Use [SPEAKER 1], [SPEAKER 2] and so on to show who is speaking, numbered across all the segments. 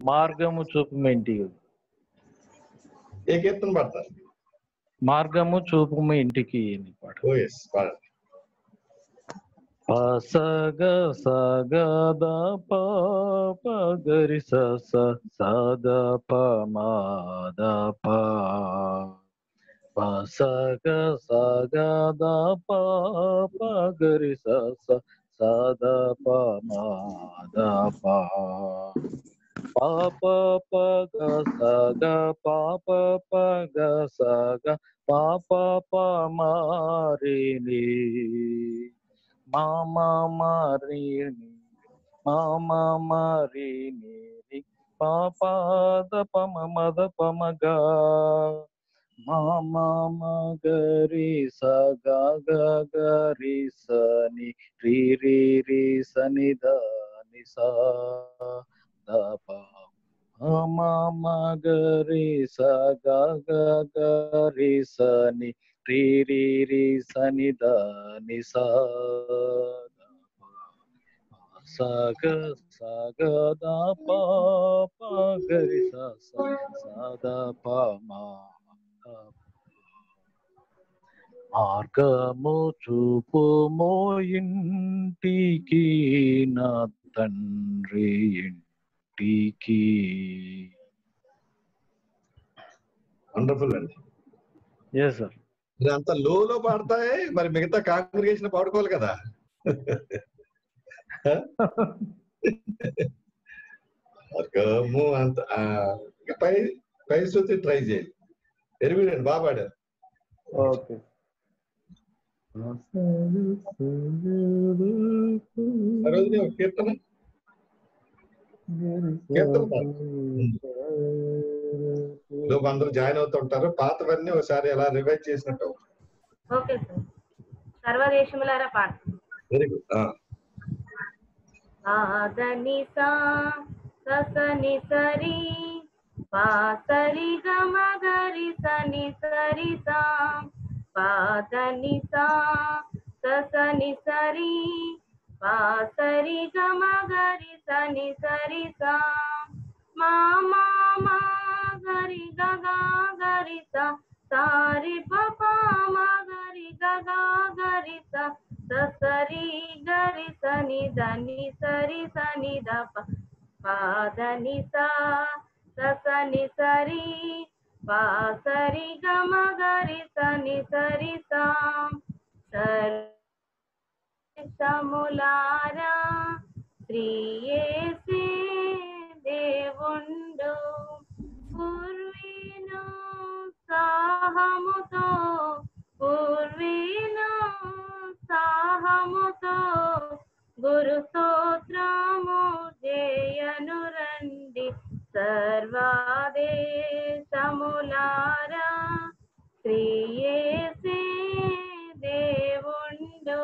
[SPEAKER 1] మార్గము చూపుము ఇంటికి.
[SPEAKER 2] ఏ కీర్తన పాడతారు?
[SPEAKER 1] మార్గము చూపుము ఇంటికి అని పాట.
[SPEAKER 2] ఓ ఎస్, పాడండి.
[SPEAKER 1] సగ సగ ద ప ప గరి స స స ద ప మ ద ప ప సగ సగ ద ప ప గరి స స స ద ప మ ద ప ప ప ప గ స గ ప ప ప గ స గ ప ప ప మ రి ని మా మా మా రి ని మా మా మా రి ని రి ప ప ద ప మ మ ద ప మ గ మా మా మా గ రి స గ గ గ రి స ని రి రి రి స ని ద ని స ద ప మా మా గ రి స గ గ గ రి స ని రి రి రి స ని ద ని స ద ప స గ స గ ద ప ప గ రి స స స ద ప మ మార్గము చూపుము ఇంటికి నా తండ్రి ఇంటికి.
[SPEAKER 2] వండర్ఫుల్ అండి.
[SPEAKER 1] Yes sir.
[SPEAKER 2] అంత లోలో పాడతాయి, మరి మిగతా కాంగ్రిగేషన్ పాడుకోవాలి కదా. మార్గము అంత పై పై శృతి ట్రై చేయాలి. ఎరిమినండి, బాగా పాడారు.
[SPEAKER 1] ఓకే.
[SPEAKER 2] కీర్తన కీర్తన అందరూ జాయిన్ అవుతుంటారు. పాతవన్నీ ఒకసారి ఎలా రివైజ్ చేసినట్టు.
[SPEAKER 3] Okay sir. సర్వదేశములారా పాట.
[SPEAKER 2] Very good.
[SPEAKER 3] ఆదని సా సని సరి పా సరి గమ గరి సని సరి సా పాదని సా సని సరి పా సరి గమ గరి సని సరి సా మా మా మా గరి గగా గరి సా సారి పపా మా గరి గగా గరి సా సరి గరి సని దని సరి సని ద పాదని సా సని సరి పా సరి గమ గరి సని సరి సా సములారా శ్రీయేసే దేవుండు పూర్వీను సాహముతో పూర్వీను సాహముతో గురు స్తోత్రము చేయను రండి సర్వదేశములారా శ్రీయేసే దేవుండు.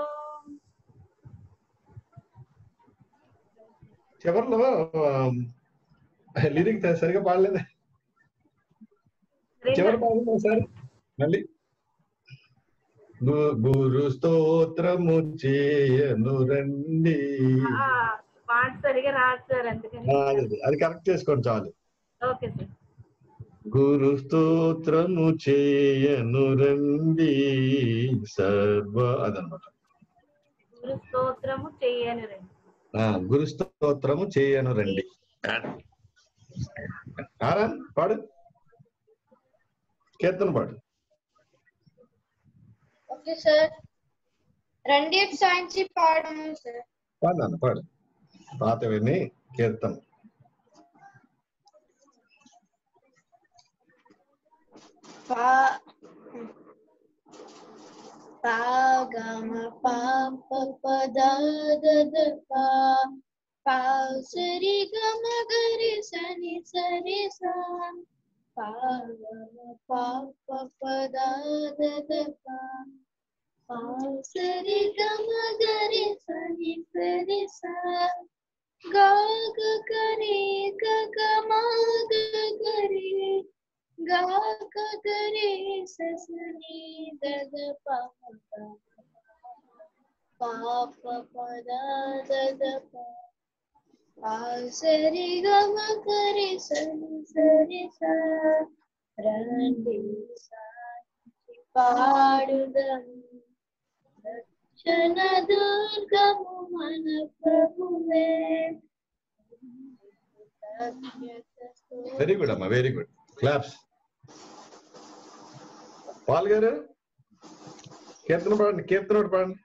[SPEAKER 2] చివరిలో లిరిక్ సరిగా పాడలేదు. చివరి పాడండి ఒకసారి మళ్ళీ. గురు స్తోత్రము చేయను రండి.
[SPEAKER 3] పాట సరిగా రాదు సార్, అందుకని
[SPEAKER 2] అది కరెక్ట్ చేసుకోండి చాలు.
[SPEAKER 3] Okay sir.
[SPEAKER 2] గురు స్తోత్రము చేయను రండి సర్వ, అదనమాట.
[SPEAKER 3] గురు స్తోత్రము చేయను రండి.
[SPEAKER 2] గురు స్తోత్రము చేయను రండి. పాడు, కీర్తన పాడు.
[SPEAKER 4] Okay sir. రండి సాయించి పాడము సార్.
[SPEAKER 2] పాడు పాతవన్నీ కీర్తన.
[SPEAKER 4] గమ ప పద ద పా పా సరి గమ గరి సని సరి సా పా గమ ప పద ద పా పా సరి గమ గరి సని సరి సా గా గ గరి గ గ మా గ గరి గా గ గరి సని ద ద పా పా ప పద ద పా పా సరి గమ గరి సని సరి సా రండి సాచి పాడుదం రక్షణ దుర్గము మన ప్రభువే.
[SPEAKER 2] వెరీ గుడ్ అమ్మా, వెరీ గుడ్. క్లాప్స్. పాల్ గారు కీర్తన పాడండి, కీర్తన ఒకటి పాడండి.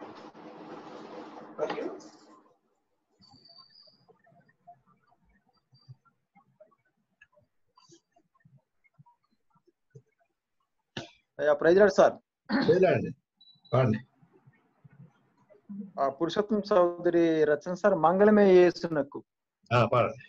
[SPEAKER 5] Praise lord sir.
[SPEAKER 2] పాడండి పాడండి.
[SPEAKER 5] పురుషోత్తం చౌదరి రచన సార్, మంగళమే యేసునకు.
[SPEAKER 2] పాడండి.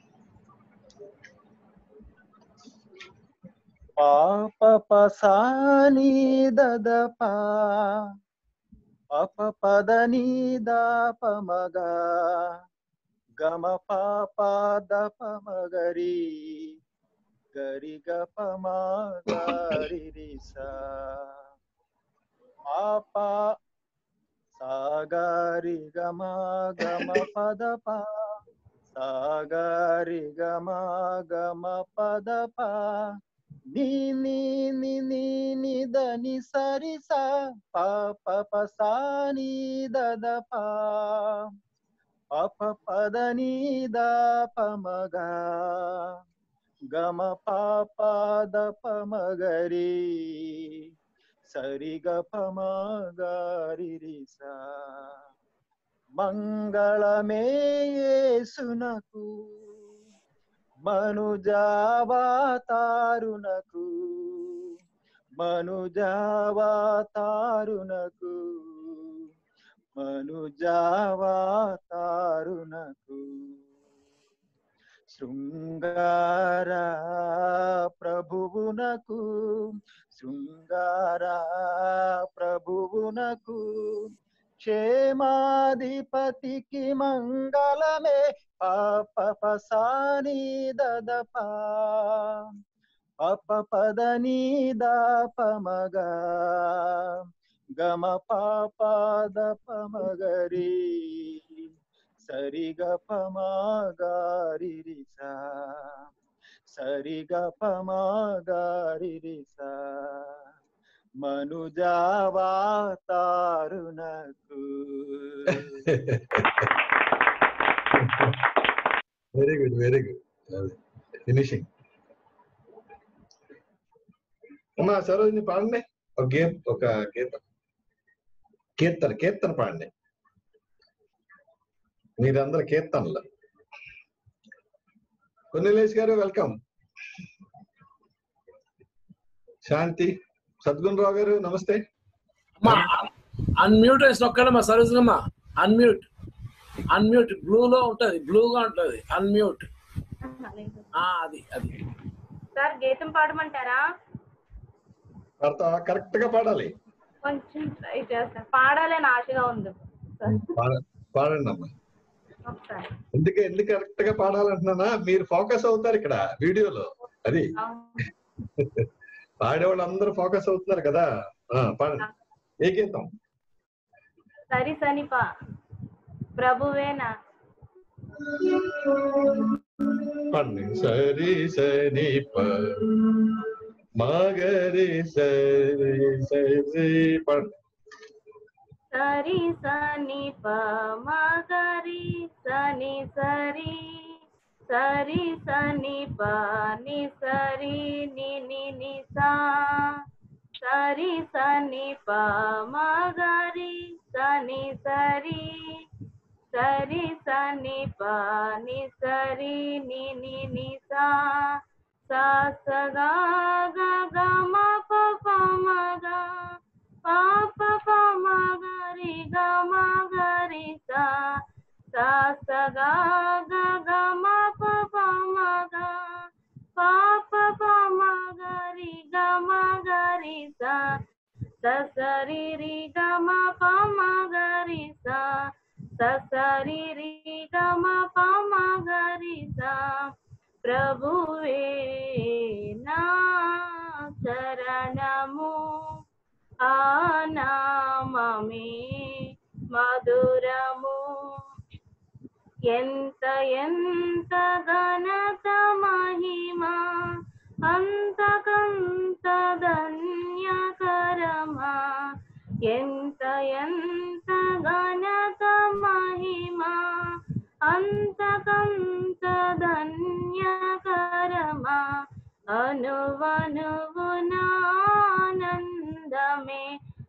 [SPEAKER 5] పాప పసాని దద పా పాప పదని దాప మగ గమ పాప దప మగరి గరి గప మగరి రిసా పాప సాగరి గమ గమ పద పా సాగరి గమ గమ పద పా నీ నీ ని ని ని ద ని సరి సా పా ప ప సా ని ద ద పా ప ప పద ని ద ప మ గ గమ పా ప ద ప మ గ రి సరి గ ప మ గ రి రి సా మంగళమే యేసునకు మనుజావతారునకు మనుజావతారునకు మనుజావతారునకు శృంగార ప్రభువునకు శృంగార ప్రభువునకు క్షేమాధిపతికి మంగళమే పాప పసాని దద పా పాప పదని దాప మగ గమ పాప దప మగరి సరి గ ప మగరి రిసా సరి గ ప మగరి రిసా మనుజావతారునకు.
[SPEAKER 2] Very good, very good. Finishing. అమ్మా సరోజిని పాడండి ఒక కీర్తన పాడండి. మీరందరూ కీర్తనలు. కొన్నిలేష్ గారు వెల్కమ్. శాంతి సద్గుణరావు గారు నమస్తే.
[SPEAKER 6] అన్మ్యూట్ వేసి నొక్కడమ్మా సరోజనమ్మా. అన్మ్యూట్ అన్మ్యూట్ బ్లూలో ఉంటది, బ్లూగా ఉంటది అన్మ్యూట్. అది అది
[SPEAKER 3] సార్ గీతం పాడమంటారా?
[SPEAKER 2] పాడతావా? కరెక్ట్ గా పాడాలి.
[SPEAKER 3] కొంచెం ట్రై చేస్తా, పాడాలని ఆశగా ఉంది.
[SPEAKER 2] పాడండి అమ్మా.
[SPEAKER 3] ఒకసారి
[SPEAKER 2] ఎందుకు కరెక్ట్ గా పాడాలంటున్నానా, మీరు ఫోకస్ అవుతారు ఇక్కడ వీడియోలో. అది పాడేవాళ్ళు అందరూ ఫోకస్ అవుతున్నారు కదా. పాడండి. ఏ గీతం?
[SPEAKER 3] సరి సనిపా ప్రభువేనా.
[SPEAKER 2] పాడండి. సరి సని ప మగరి సరి సరి పాడండి.
[SPEAKER 3] సరి సని ప మగరి సని సరి సరి సని ప ని సరి ని ని ని సా సరి సని ప మగరి సని సరి సరి సని ప ని సరి ని ని ని సా సా స గ గ గ మ ప ప మ గ పా ప ప మ గ రి గ మ గ రి సా సా స గ గ గ మ ప ప మ గ పా ప ప మ గ రి గ మ గ రి సా స స రి రి గ మ ప మ గ రి సా స స రి రి గ మ ప మ గ రి సా ప్రభువే నా శరణము ఆ నామమే మధురము ఎంత ఎంత ఘనత మహిమా అంతకంత ధన్యకరమా ఎంత ఎంత ఘనత మహిమా అంతకంత ధన్యకరమా అనువనువునానందమే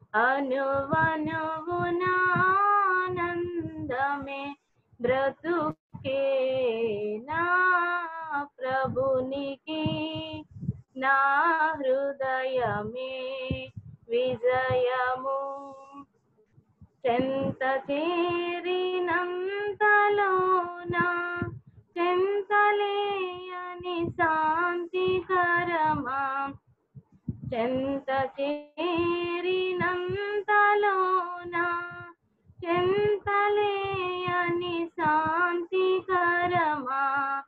[SPEAKER 3] అనువనువునానందమే బ్రతుకే నా ప్రభునికి నా హృదయమే విజయము చెంత చేరినంతలోనా చెంతలేయని శాంతికరమా చెంత చేరినంతలోనా చెంతలేయని శాంతికరమా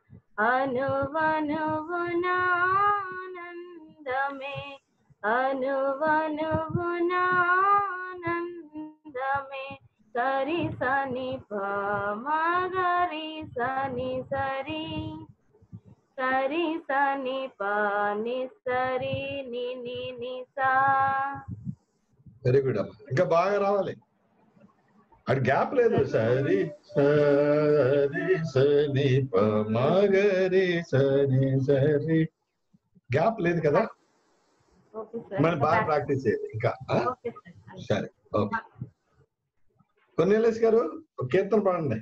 [SPEAKER 3] అనువనువునానందమే అనువనువునానందమే సరి సని పమగరి సని సరి సరి సని పని సరి ని ని ని సా.
[SPEAKER 2] వెరీ గుడ్ అమ్మా, ఇంకా బాగా రావాలి. అది గ్యాప్ లేదు. సరి సరి సని పమగరి సని సరి గ్యాప్ లేదు కదా. మనం బాగా ప్రాక్టీస్ చేయాలి ఇంకా. సరే, ఓకే. కొన్నేలేస్ గారు ఒక కీర్తన పాడండి.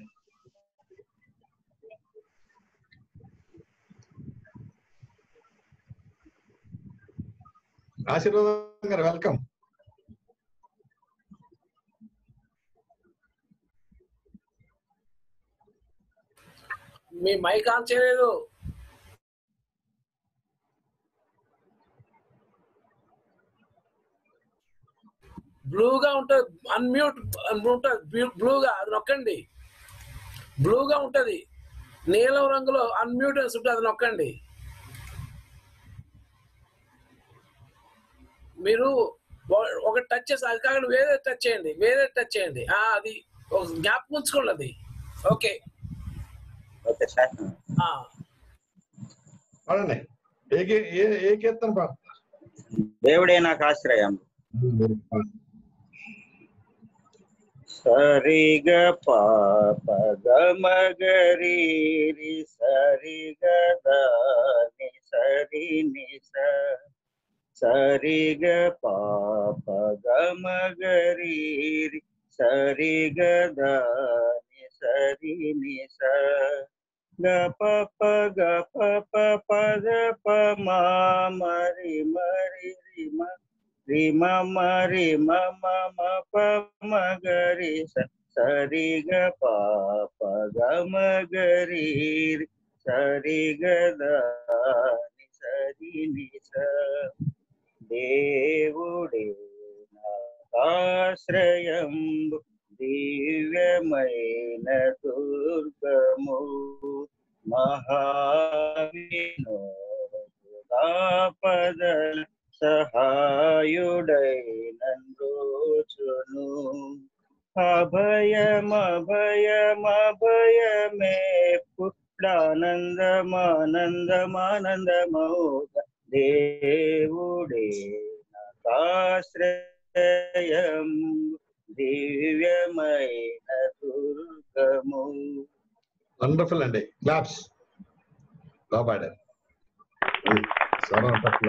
[SPEAKER 2] ఆశీర్వాదం గారు వెల్కమ్.
[SPEAKER 6] మీ మైక్ ఆన్ చేయలేదు. బ్లూగా ఉంటుంది, అన్మ్యూట్ ఉంటుంది. బ్లూగా అది నొక్కండి. బ్లూగా ఉంటుంది, నీలం రంగులో అన్మ్యూట్ అని ఉంటుంది, అది నొక్కండి. మీరు ఒక టచ్ చేసి అది కాకుండా వేరే టచ్ చేయండి, వేరే టచ్ చేయండి. అది ఒక జ్ఞాపకం ఉంచుకోండి అది. ఓకే
[SPEAKER 2] పాడండి. ఏ కీర్తన పాడతారు?
[SPEAKER 7] దేవుడే నాకు ఆశ్రయం. సరిగ పాప గమగరి సరిగ దాని సరి నిస సరిగ పాప గమగరి సరిగ దాని సరి నిస గ పప గ పప పద ప మా మరి మరి రిమ రిమ మరి మమ మ ప మగరి సరి గ పాప గమగరి సరి గ దాని సరి నిస దేవుడే నాకాశ్రయంబు దివ్యమైన దుర్గము మహావినోదాపదల సహాయుడైనందుచును అభయమభయమభయమే పుట్టానందమానందమానందమౌగ దేవుడే నాకాశ్రయం దివ్యమైన దుర్గము.
[SPEAKER 2] వండర్ఫుల్ అండి, క్లాప్స్. బాగా పాడారు. స్వరం పట్ల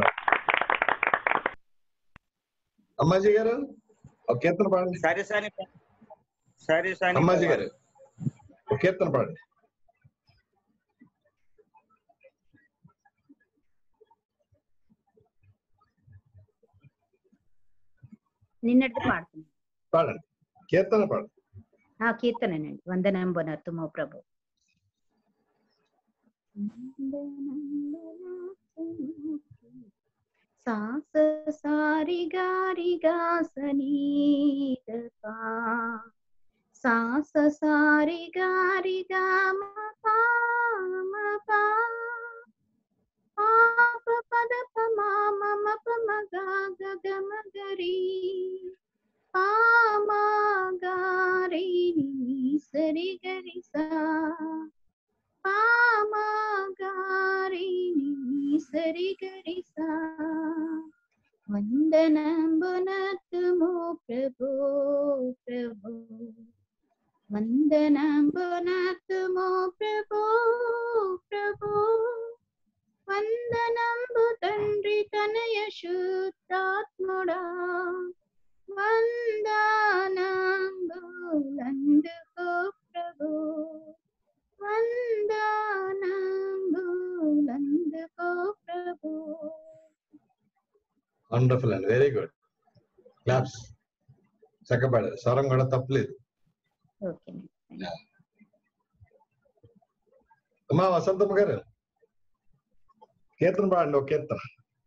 [SPEAKER 2] అమ్మాజీ గారు ఒక కీర్తన పాడండి.
[SPEAKER 7] సరి సాని
[SPEAKER 2] అమ్మాజీ గారు ఒక కీర్తన పాడండి.
[SPEAKER 8] నిన్నటి పాడుతున్నాను.
[SPEAKER 2] పాడండి, కీర్తన పాడండి.
[SPEAKER 8] కీర్తనేనండి. వందనంబునర్తుమో ప్రభు. సాస సారి గారి గాసని దపా సాస సారి గారి గామ పామపా పాప పద పమ మప మగా గగమ గరి పామా గారి సరి గరి సా సరి గరి సా వందనంబునతుము ప్రభు ప్రభు వందనంబునతుము ప్రభు ప్రభు వందనంబు తండ్రి తనయ శుద్ధాత్ముడా వందనంబులందుకో ప్రభు వందనంబులందుకో ప్రభు.
[SPEAKER 2] వండర్ఫుల్ అండి, వెరీ గుడ్. క్లాప్స్. చక్కబడారు, స్వరం కూడా తప్పలేదు. అమ్మా వసంతమ్మ గారు కీర్తన పాడండి, ఒక కీర్తన.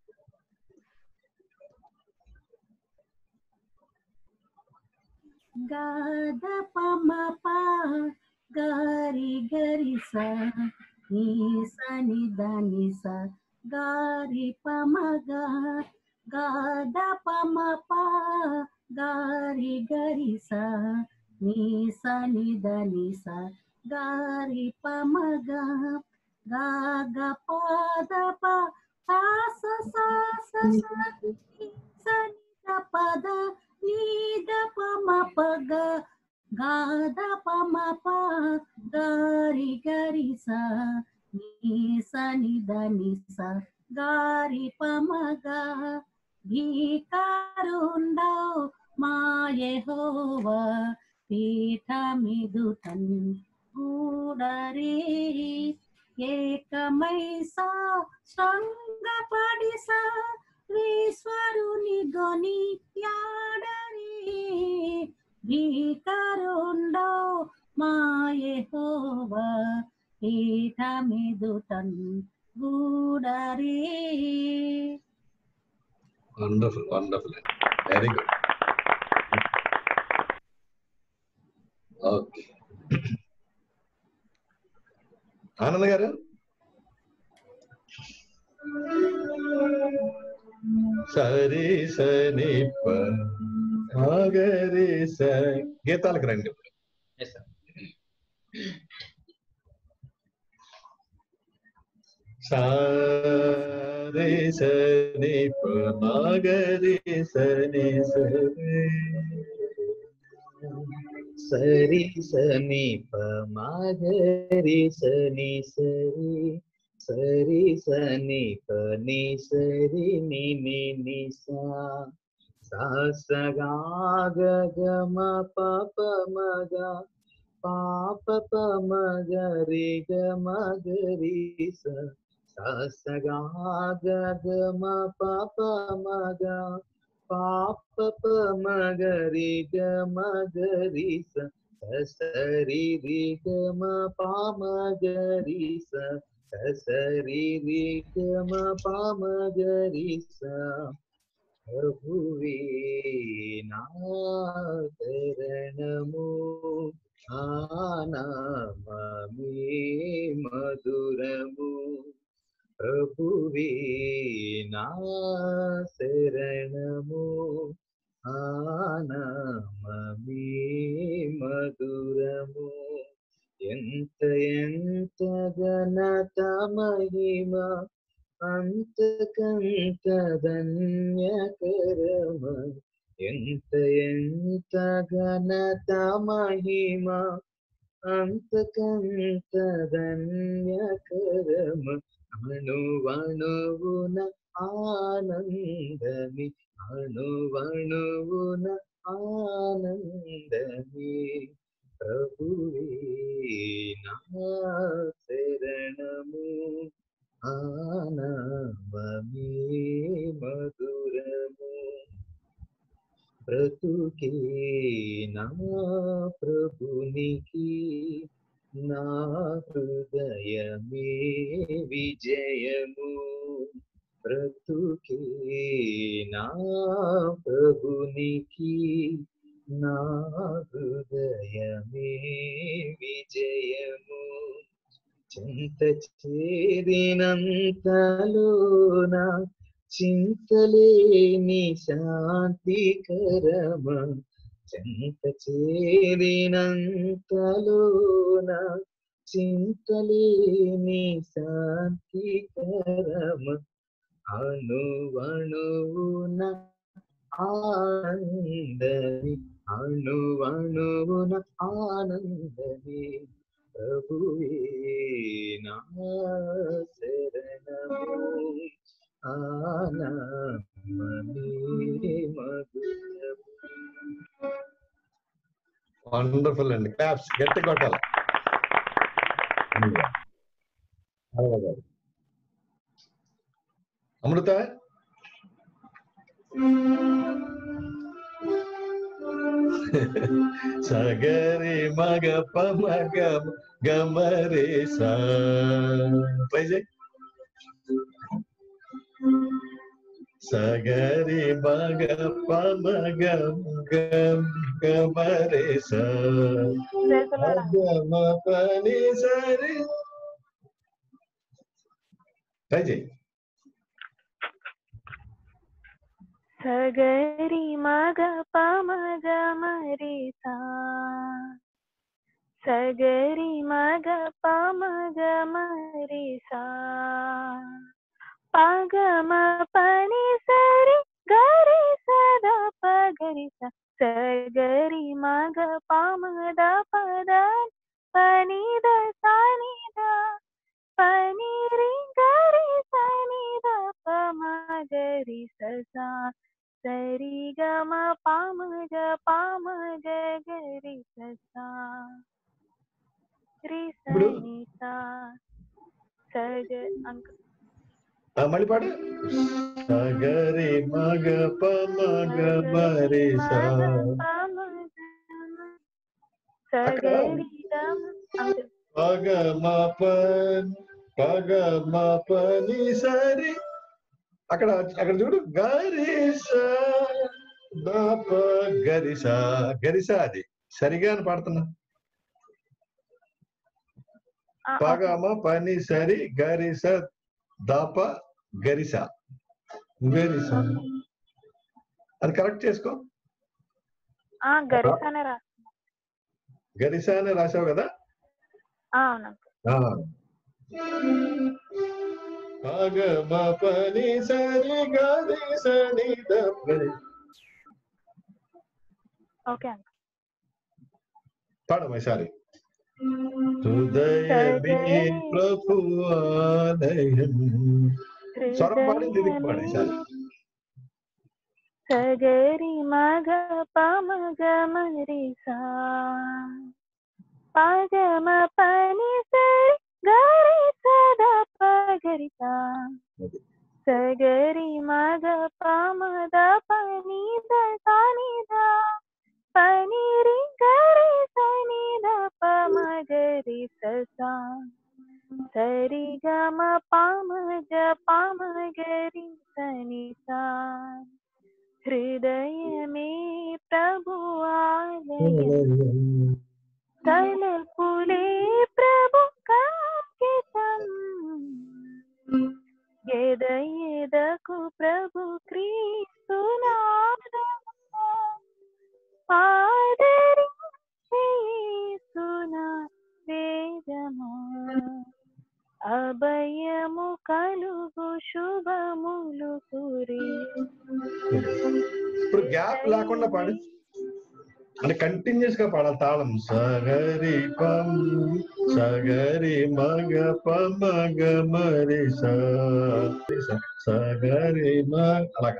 [SPEAKER 9] గాద పమ ప గారి గరి స నీ స ని ద ని స గారి పమ గా గాద పమ ప గారి గరి స నీ స ని ద ని స గారి పమ గా గా గ పద ప సా స సా స స ని స ని ద పద నీ ద పమ ప గ గా ద పమ ప గారి గరి స నీ స ని ద ని స గారి పమ గా భీకరుండవు మా యెహోవా పీఠమిదుటన్ గూడరే ఏకమై సా శృంగపడి సా ఈశ్వరుని గొని యాడరే భీకరుండవు మా యెహోవా పీఠమిదుటన్ గూడరే.
[SPEAKER 2] Wonderful, wonderful, very good. Okay, Anand గారు. సరి సని పగరి స గీతాలకు రండి. సారి సని పగరి సని
[SPEAKER 1] సరి సని పగరి సని సరి సరి సని పని సరి ని ని ని సా సా స గా గ గ మ ప ప మ గ పా ప ప మ గ రి గ మ గ రి స సా స గా గ గ మ ప ప మ గ పా ప ప మ గ రి గ మ గ రి స స రి రి గ మ పా మ గ రి స సరి రి గ మ పా మ గ రి స ప్రభువే నా శరణము ఆనామమే మధురము ప్రభువే నా శరణము ఆనామమే మధురము ఎంత ఎంత ఘనత మహిమ అంతకంత ధన్యకరమ ఎంత ఎంత ఘనత మహిమ అంతకంత ధన్యకరమ అణువణువున ఆనందమి అణువణువున ఆనందమి ప్రభువే నా శరణము ఆనామమే మధురము బ్రతుకే నా ప్రభునికి నా హృదయమే విజయము బ్రతుకే నా ప్రభునికి నా హృదయమే విజయము చింత చేరినంతలోన చింతలేని శాంతికరమ చింత చేరినంతలోన చింతలేని శాంతికరమ
[SPEAKER 2] అణువణువున ఆనందమే, అణువణువున ఆనందమే, ప్రభువే నా శరణము, ఆనామమే మధురము. వండర్ఫుల్ అండి. క్లాప్స్ గట్టి కొట్టాలి. అమృత సగరి మగ పమగ గమరే సా ట్రై చేయి. సగరి మగ పమగ గమరే సా గమ పని సరి ట్రై చేయి.
[SPEAKER 3] సగరి మగ పమగ మరి సా, సగరి మగ పమగ మరి సా, పగమ పని సరి గరి సద పగరి స, సగరి మగ పమద పద పనిద సనిద పనిరి గరి సనిద పమగరి ససా, సరి గమ పమగ పమగ గరి ససా, రి సనిత సగ అంక
[SPEAKER 2] మళ్ళీ పాడు. సగరి మగ పమగ మరి సా, పగమ పని సరి, అక్కడ అక్కడ చూడు గరిసా గరిసా గరిసా, అది సరిగా అని పాడుతున్నా. పగమ పని సరి గరిస దాప గరిసా గరిసా, అది కరెక్ట్ చేసుకో. గరిసా అని రాసావు కదా. పగమ పని సరి గరిసని పాడమా సారి. హృదయమే ప్రభు ఆలయం, స్వరం పాడి లిరిక్ పాడి సారి.
[SPEAKER 3] సగరి మగ పమగ మరి సా, పగమ పని సరి గరి సద పగరి సా, సగరి మగ పమద పనిద సనిద పనిరి గరి సనిద పమగరి ససా, సరి గమ పమగ పమగరి సనిసా, హృదయమే ప్రభు ఆలయం, తలపులే ప్రభు కాంకితం, ఎద ఎదకు ప్రభు క్రీస్తు నామము, ఆదరించి యేసునా వేదము, అభయము కలుగు శుభములు కురి.
[SPEAKER 2] ఇప్పుడు గ్యాప్ లేకుండా పాడు, అంటే కంటిన్యూస్ గా పాడాలి తాళం. సగరి పం సగరి మగ పమగ మరి సా, సగరి మగ అలాగా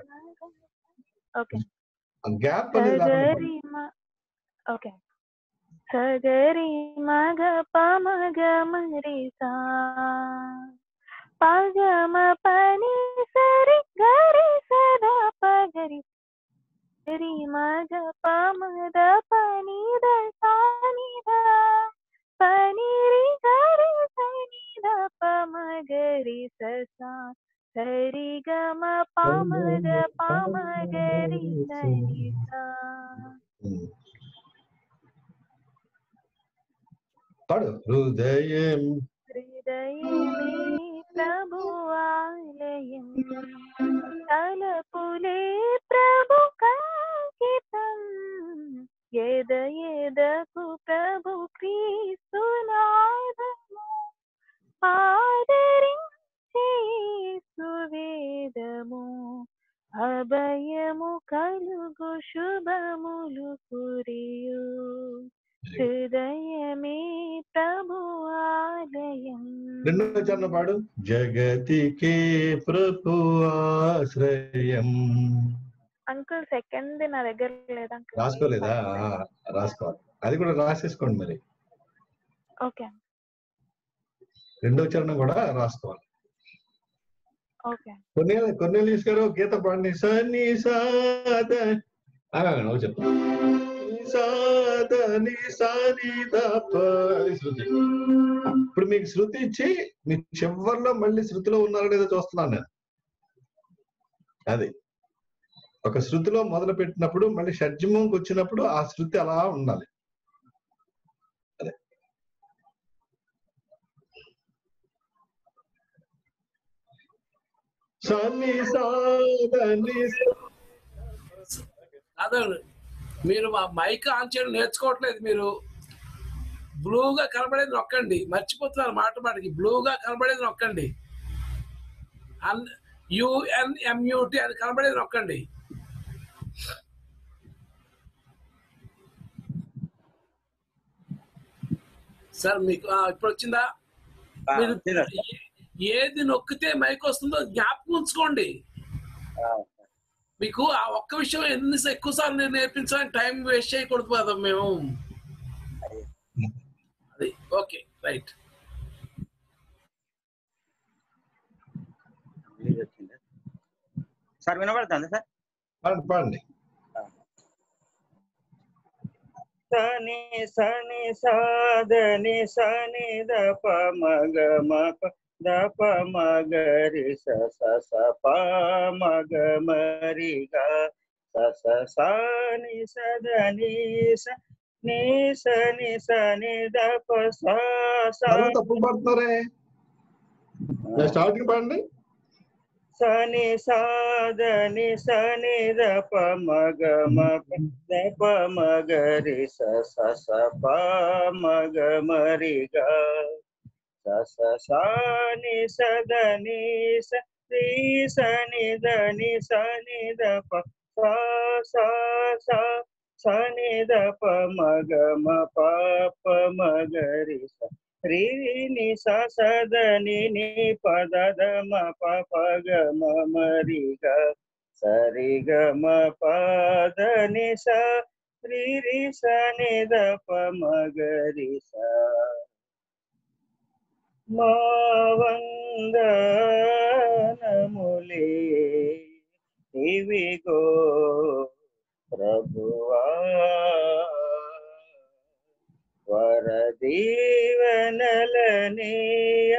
[SPEAKER 2] గ్యాప్
[SPEAKER 3] సగరి ఓకే, సగరి మగ పమగ మరి సా, పగమ పని సరి గరి సదా పగరి, సరి మగ పమద పనిద సానిద పనిరి గరి సనిద పమగరి ససా, సరి గమ పమద పమగరి సనిసా.
[SPEAKER 2] పాడు. హృదయం
[SPEAKER 3] హృదయమే ప్రభు ఆలయం, తలపులే ప్రభు కాంకితం, ఎద ఎదకు ప్రభు క్రీస్తు నామము, ఆదరించి యేసు వేద కలుగు శుభములు కురియు హృదయమే ప్రభు ఆలయం.
[SPEAKER 2] రెండో చరణం పాడు. జగతికే ప్రభు ఆశ్రయం.
[SPEAKER 3] అంకుల్ సెకండ్ నా దగ్గర లేదు అంకుల్.
[SPEAKER 2] రాసుకోలేదా? రాసుకోవాలి, అది కూడా రాసేసుకోండి మరి.
[SPEAKER 3] ఓకే
[SPEAKER 2] రెండో చరణం కూడా రాసుకోవాలి.
[SPEAKER 3] ఓకే
[SPEAKER 2] కొర్నేలియస్ గారు గీత పాడండి. సని సాద చెప్పు. ఇప్పుడు మీకు శృతి ఇచ్చి మీ చివరిలో మళ్ళీ శృతిలో ఉన్నారో లేదో చూస్తున్నాను నేను. అది ఒక శృతిలో మొదలు పెట్టినప్పుడు మళ్ళీ షడ్జమంకి వచ్చినప్పుడు ఆ శృతి అలా ఉండాలి. అదే
[SPEAKER 6] అదే మీరు మా మైక్ ఆన్ చేయడం నేర్చుకోవట్లేదు. మీరు బ్లూగా కనబడేది నొక్కండి. మర్చిపోతున్నారు మాటకి. బ్లూగా కనబడేది నొక్కండి. UNMUT అది కనబడేది నొక్కండి. సార్ మీకు ఇప్పుడు వచ్చిందా? మీరు ఏది నొక్కితే మైక్ వస్తుందో జ్ఞాపకం ఉంచుకోండి. మీకు ఆ ఒక్క విషయం ఎక్కువసార్లు నేను నేర్పించడానికి టైం వేస్ట్ చేయకూడదు కదా మేము. అది ఓకే రైట్.
[SPEAKER 7] సార్ వినబడుతుంది సార్?
[SPEAKER 2] పాడండి.
[SPEAKER 7] సని సని సాదని సని దప మగ మప దప మగరి స ప మగ మరి గ స సని సదని ని సని సని దప
[SPEAKER 2] తప్పు పడుతున్నారే. స్టార్టింగ్ పాడండి.
[SPEAKER 7] సని సాదని సని దప మగ మప దప మగరి స ప మగ మరి గ స సని సదని శ్రీ సని దని సని దప స సని దప మగ మప మగరి స రి ని స సదని ని పద ద మ ప ప గ మ మరి గ సరి గ మ ప ద ని స రి రి స ని ద ప మ గ రి స మా వందనములే ఇవిగో ప్రభువా వరదీవనలనేయ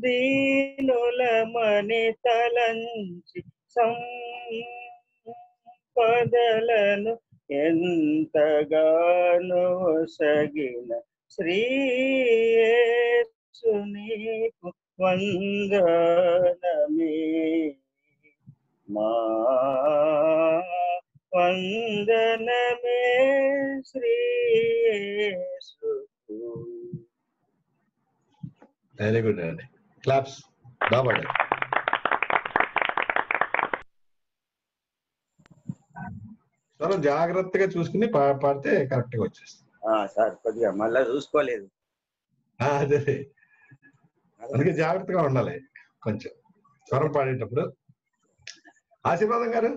[SPEAKER 7] దీనులమని తలంచి సంపదలను ఎంతగానో సగిన శ్రీయేసు నీకు వందనమే. మా వందనమే శ్రీయేసు.
[SPEAKER 2] వెరీ గుడ్ అండి. క్లాప్స్. బాగా స్వరం జాగ్రత్తగా చూసుకుని పాడితే కరెక్ట్ గా వచ్చేస్తుంది.
[SPEAKER 7] సార్ కొద్దిగా మళ్ళా చూసుకోలేదు.
[SPEAKER 2] అదే అందుకే జాగ్రత్తగా ఉండాలి కొంచెం స్వరం పాడేటప్పుడు. ఆశీర్వాదం గారు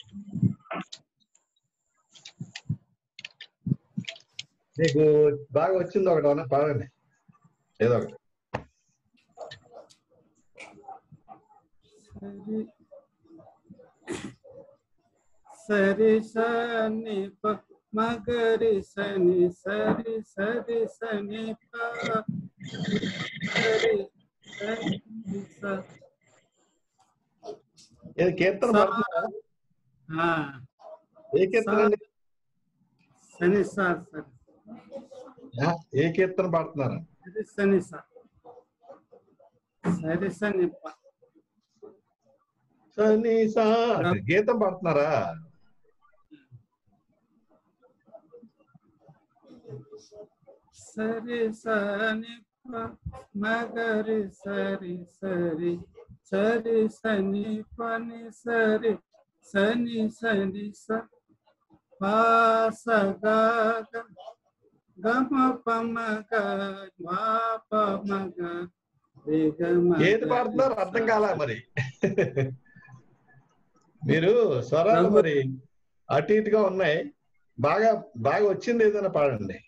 [SPEAKER 2] మీకు బాగా వచ్చింది ఒకటి అన్న పాడండి ఏదో ఒకటి.
[SPEAKER 5] సరి సని ప మగరి సని సరి సరి సని ప
[SPEAKER 2] కీర్తన పాడుతున్నారా? ఏ కీర్తన అండి?
[SPEAKER 5] సని సార్ సరి
[SPEAKER 2] ఏ కీర్తన పాడుతున్నారా?
[SPEAKER 5] సని సార్ సరి సని ప
[SPEAKER 2] సని సా గీతం పాడుతున్నారా?
[SPEAKER 5] సరి సని ప మగరి సరి సరి సరి సని పని సరి
[SPEAKER 10] సని సని స పా స గ గ గమ పమ గ మా పమ గ రే గమ
[SPEAKER 2] ఏది పాడుతున్నారు అర్థం కాలా మరి. మీరు స్వరాలు మరి అటు ఇటుగా ఉన్నాయి. బాగా బాగా వచ్చింది ఏదైనా పాడండి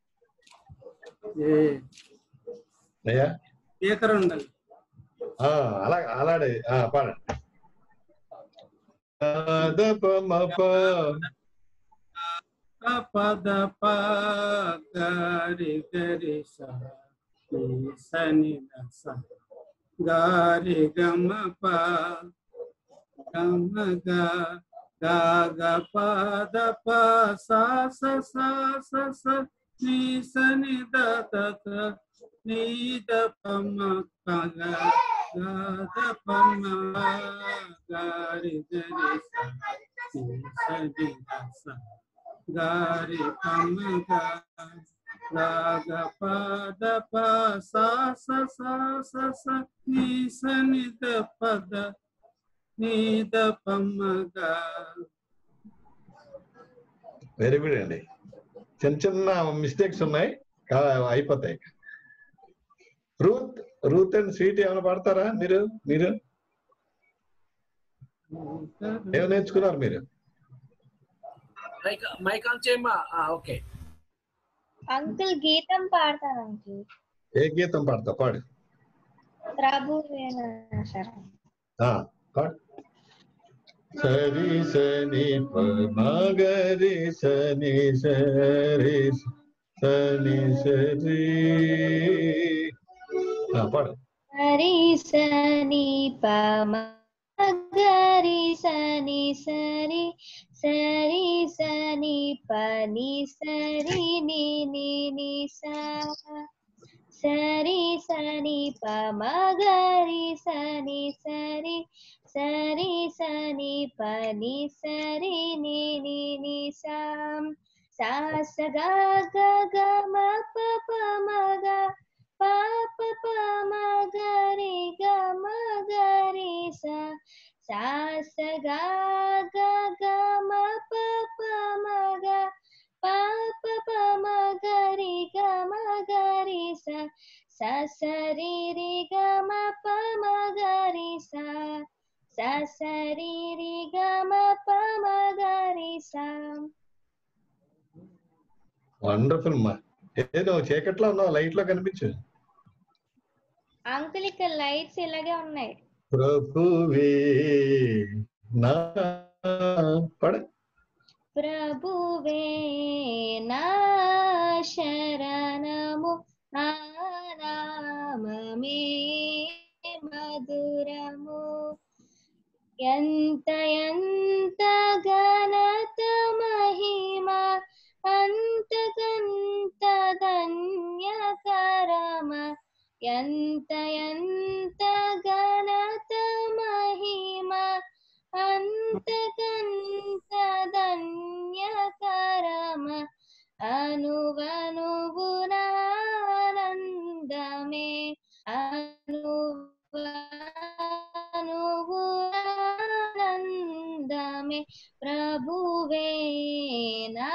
[SPEAKER 2] అయ్యా.
[SPEAKER 10] స్పీకర్ ఉండాలి.
[SPEAKER 2] అలా అలాడే పాడండి.
[SPEAKER 10] పద ప గరి గరి స సని స గారి గమ ప గమ గ గ పద ప సా స సా స స ని సని ద త త ని ద ప మ ప గ గ ద ప మ గారి గరి స ని సని ద స గారి ప మ గ గ ప ద ప సా స సా స స ని సని ద ప ద ని ద ప మ గ.
[SPEAKER 2] వెరీ గుడ్ అండి. చిన్న చిన్న మిస్టేక్స్ ఉన్నాయి, అయిపోతాయి. రూత్ అండ్ స్వీట్ ఏమైనా పాడతారా మీరు? ఏమైనా నేర్చుకున్నారు మీరు?
[SPEAKER 6] మైక్ ఆన్ చేయమ్మా. ఓకే
[SPEAKER 4] అంకుల్ గీతం పాడతాను అంకుల్.
[SPEAKER 2] ఏ గీతం పాడతా? పాడు.
[SPEAKER 4] ప్రభువేనా సరే
[SPEAKER 2] పాడు. సరి సని పమగరి సని సరి సని సరి పాడు.
[SPEAKER 4] సరి సని పమగరి సని సరి సరి సని పని సరి ని ని ని సా సరి సని పమగరి సని సరి సరి సని పని సరి ని ని ని సా సా స గ గ గ మ ప ప మ గ ప ప ప మ గ రి గ మ గ రి సా సా స గ గ గ మ ప ప మ గ ప ప ప మ గ రి గ మ గ రి సా సా స రి రి గ మ ప మ గ రి సా సా స రి రి గ మ ప మ గ రి సా.
[SPEAKER 2] వండర్ఫుల్ అమ్మా. ఏదో చీకట్లో ఉన్నావు, లైట్ లో కనిపించు.
[SPEAKER 4] అంకుల్ ఇక్కడ లైట్స్ ఇలాగే ఉన్నాయి.
[SPEAKER 2] ప్రభువే నా పడ.
[SPEAKER 4] ప్రభువే నా శరణము ఆ నామమే మధురము. ఎంత ఎంత ఘనత మహిమ అంతకంత ధన్యకరమ. ఎంత ఎంత ఘనత మహిమ అంతకంత ధన్యకరమ. అనువనువునానందమే అనువనువునానందమే. ప్రభువే నా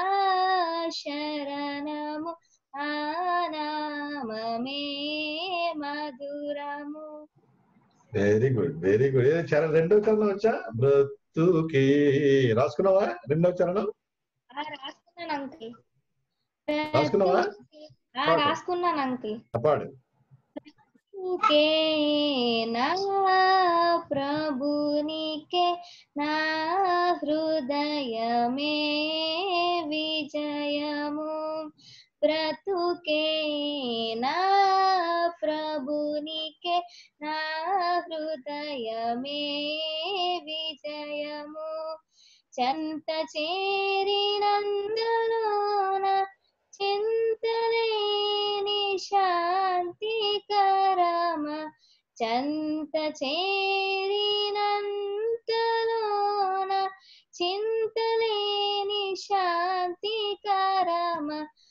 [SPEAKER 4] శరణము ఆ నామమే మధురము.
[SPEAKER 2] Very good very good. రెండో చరణం వచ్చా? బ్రతుకి రాసుకున్నావా? రెండో చరణం
[SPEAKER 4] రాసుకున్నాను అంకుల్.
[SPEAKER 2] రాసుకున్నావా?
[SPEAKER 4] రాసుకున్నాను అంకుల్.
[SPEAKER 2] పాడు.
[SPEAKER 4] నా ప్రభునికే నా హృదయమే విజయము. బ్రతుకే నా ప్రభునికే నా హృదయమే విజయము. చెంత చేరినందులోన చింతలేని శాంతికరమ. చెంత చేరినంతలోన చింతలేని శాంతికరమ.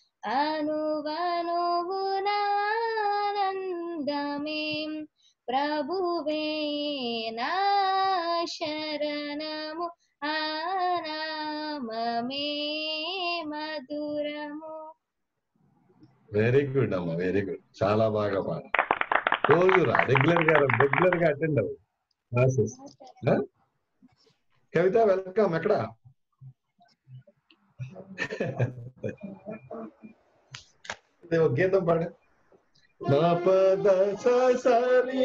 [SPEAKER 4] అనువనువునానందమే. ప్రభువే నా శరణము ఆ నామమే మధురము.
[SPEAKER 2] వెరీ గుడ్ అమ్మా, వెరీ గుడ్, చాలా బాగా పాడు. రోజు రా, రెగ్యులర్ గా అటెండ్ అవ్వు క్లాసెస్. కవిత వెల్కమ్. ఎక్కడ ఒక గీతం పాడు. మా పద సరి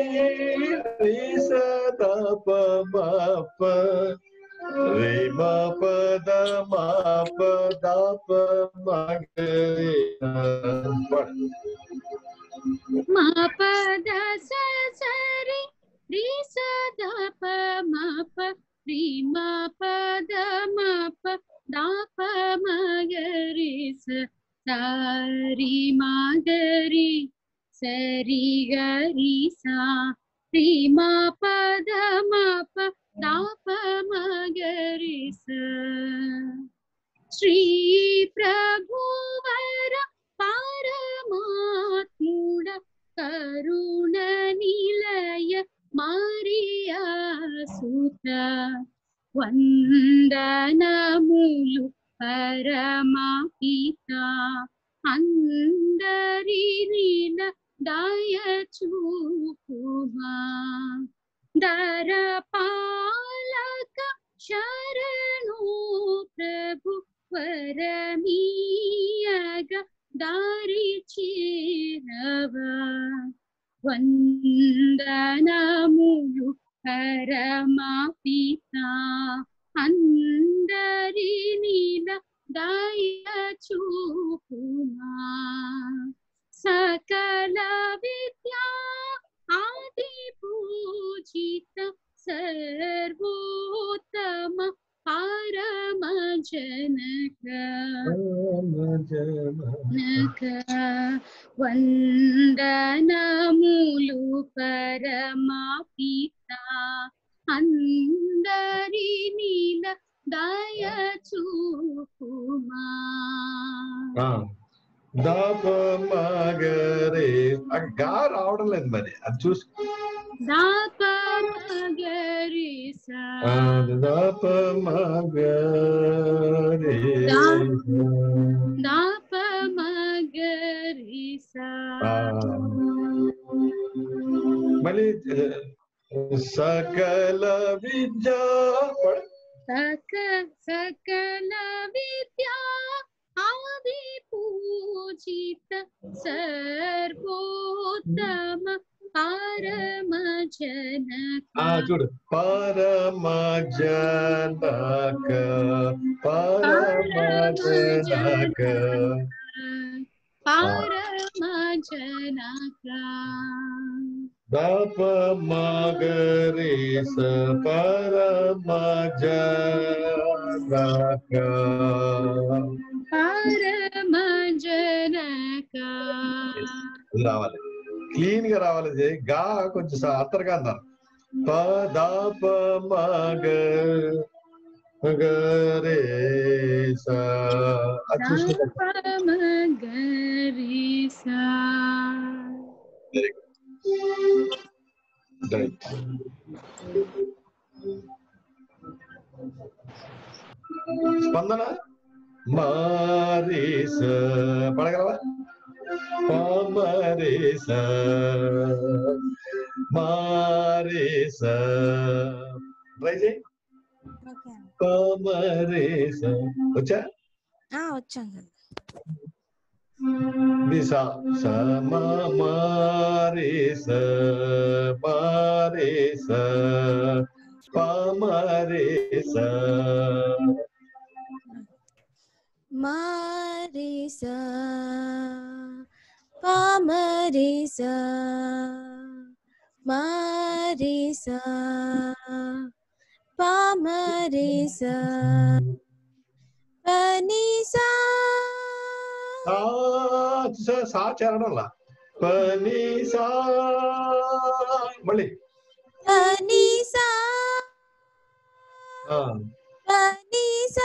[SPEAKER 2] సద ప రే మా పద మా పద మగరి.
[SPEAKER 8] మా పద సరి రి సద ప మా ప రి మా పద మా ప దా ప మగరి సారి మగరి సరి గరి సా రి మా పద మా ప దా ప మగరి సా. శ్రీ ప్రభువర పరమాత్ముడ కరుణ నిలయ మరియా సుత వందనములు పరమా పిత అందరిని దయ చూపుమా. దరపాలక శరణు ప్రభు వరమీయగ దారి చేరవా. వందనములు పరమా పిత అందరిని దయ చూపుమా. సకల విద్యా ఆది పూజిత సర్వోత్తమ పరమ జనక వందనములు పరమా పిత అందరిని దయ చూపుమా.
[SPEAKER 2] దాప మగరే గా రావడం లేదు మరి, అది చూసి.
[SPEAKER 8] దాప మగరి సా
[SPEAKER 2] దాప మగరే
[SPEAKER 8] దాప మగరి సా.
[SPEAKER 2] మళ్ళీ సకల విద్యా
[SPEAKER 8] సకల విద్యా ఆది పూజిత సర్వోత్తమ పరమ జనక.
[SPEAKER 2] చూడు, పరమ జనక పరమ జనక
[SPEAKER 8] పరమ జనక.
[SPEAKER 2] దాప మగరి స పరమ జనక
[SPEAKER 8] పరమ జనక.
[SPEAKER 2] రావాలి, క్లీన్ గా రావాలి. గా కొంచెం అత్తరుగా అన్నారు. పదాప మగరే సా
[SPEAKER 8] మగరి సా.
[SPEAKER 2] స్పందన మారీస పడగలవా? పామరీస మారీస ట్రై చేయి. పామరీస వచ్చా?
[SPEAKER 11] వచ్చాను.
[SPEAKER 2] దిశా సమా మారీస మారీస పామరీస
[SPEAKER 11] మారీసా పామరీసా మారీసా పామరీసా పనీసా.
[SPEAKER 2] సా చేరడంలా పనీసా. మళ్ళీ
[SPEAKER 11] పనీసా పనీసా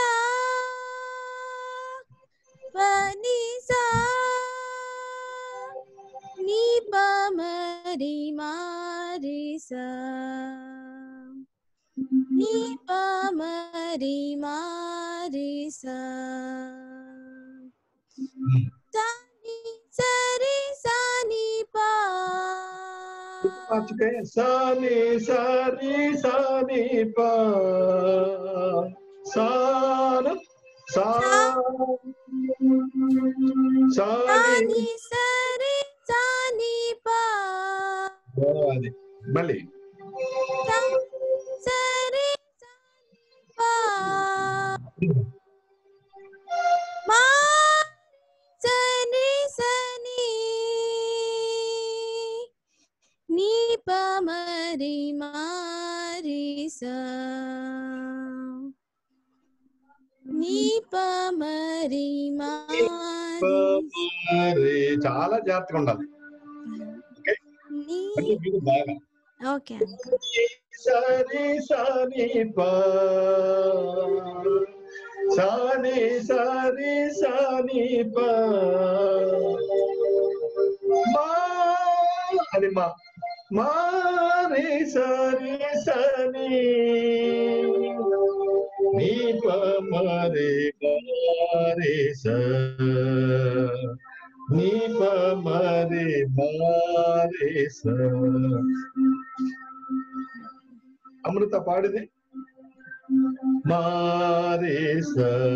[SPEAKER 11] పనీసా నీ పామరి మారీసా నీ పామరి ri ma ri sa sa ni sa ri sa ni pa
[SPEAKER 2] మార్చుకే సాని సారి సాని పా సాను సాని
[SPEAKER 11] సరి సాని పా
[SPEAKER 2] అది మళ్ళీ
[SPEAKER 11] సరి పా మా సని సని నీ పా మరి మారి సా నీ పా మరి
[SPEAKER 2] మరి చాలా జాగ్రత్తగా ఉండాలి. బాగా
[SPEAKER 11] ఓకే
[SPEAKER 2] సరి సాని పా సాని సారి సాని పా మా అది మారి సరి సని నీ పమరి మారి స నీ పమరి మారి స. అమృత పాడిది మారి స.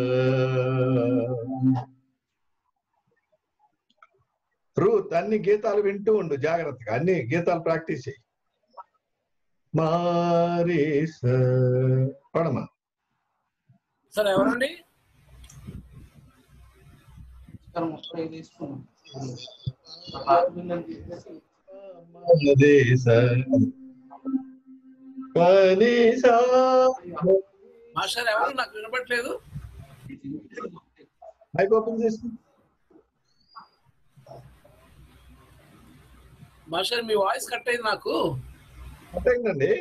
[SPEAKER 2] రూత్ అన్ని గీతాలు వింటూ ఉండు జాగ్రత్తగా, అన్ని గీతాలు ప్రాక్టీస్ చేయి. మారీస పడమా
[SPEAKER 6] సార్ ఎవరండి? మాస్టర్ ఎవరు? నాకు వినపట్లేదు.
[SPEAKER 2] మైక్ ఓపెన్ చేసి
[SPEAKER 6] మాస్టర్ మీ వాయిస్ కట్ అయింది నాకు.
[SPEAKER 2] కట్ అయిందండి.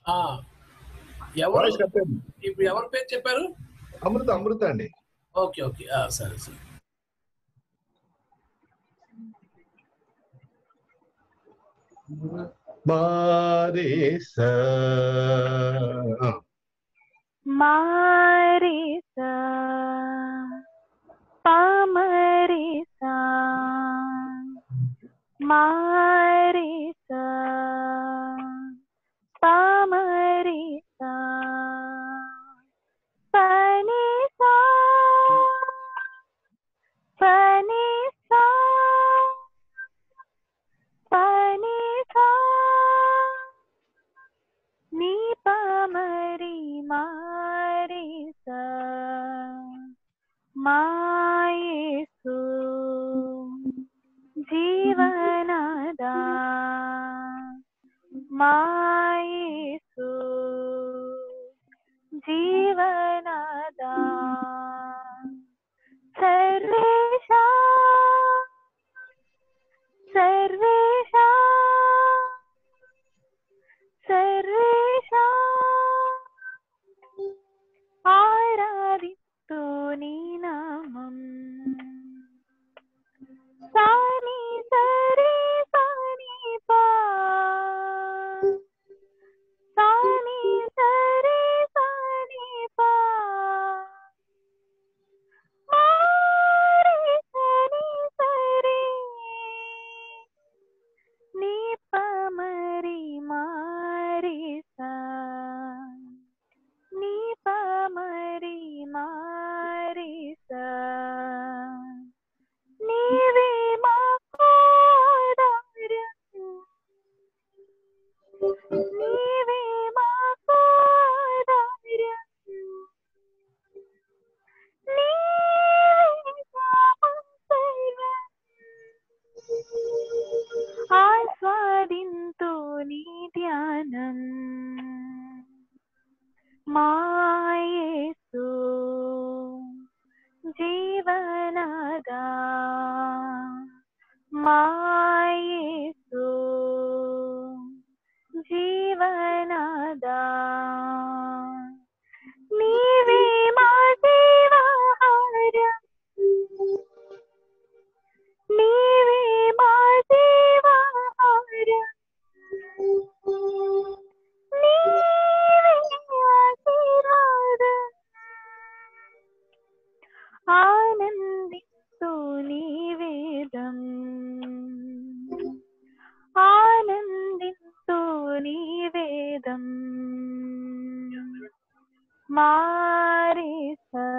[SPEAKER 6] ఎవరు ఇప్పుడు ఎవరి పేరు చెప్పారు?
[SPEAKER 2] అమృత. అమృత అండి.
[SPEAKER 6] ఓకే ఓకే సరే సరే.
[SPEAKER 2] మారీస
[SPEAKER 3] మారీస పామరీస మారీస పామరీస పనిసా పనిసా పనిసా నీ పామరి మారీస మాయేసు జీవనదా మాయేసు జీవనదా సర్వేశా సర్వేశా సర్వేశా ఆరాధిస్తూ నీ నామం సాని సరి సాని పా సాని సరి సాని పా మారి సని సరి నీ పమరి మారి సా నీ పమరి మారి సా నీవే మాకు ఆధారం నీవే మాకు ఆధారం నీవే సర్వం ఆస్వాదింతు నీ ధ్యానం మాయేసు జీవనదా మాయేసు జీవనదా నీవే మా జీవాహారం నీవే మా జీవాహారం నీవే ఆశీర్వాదం మారిసా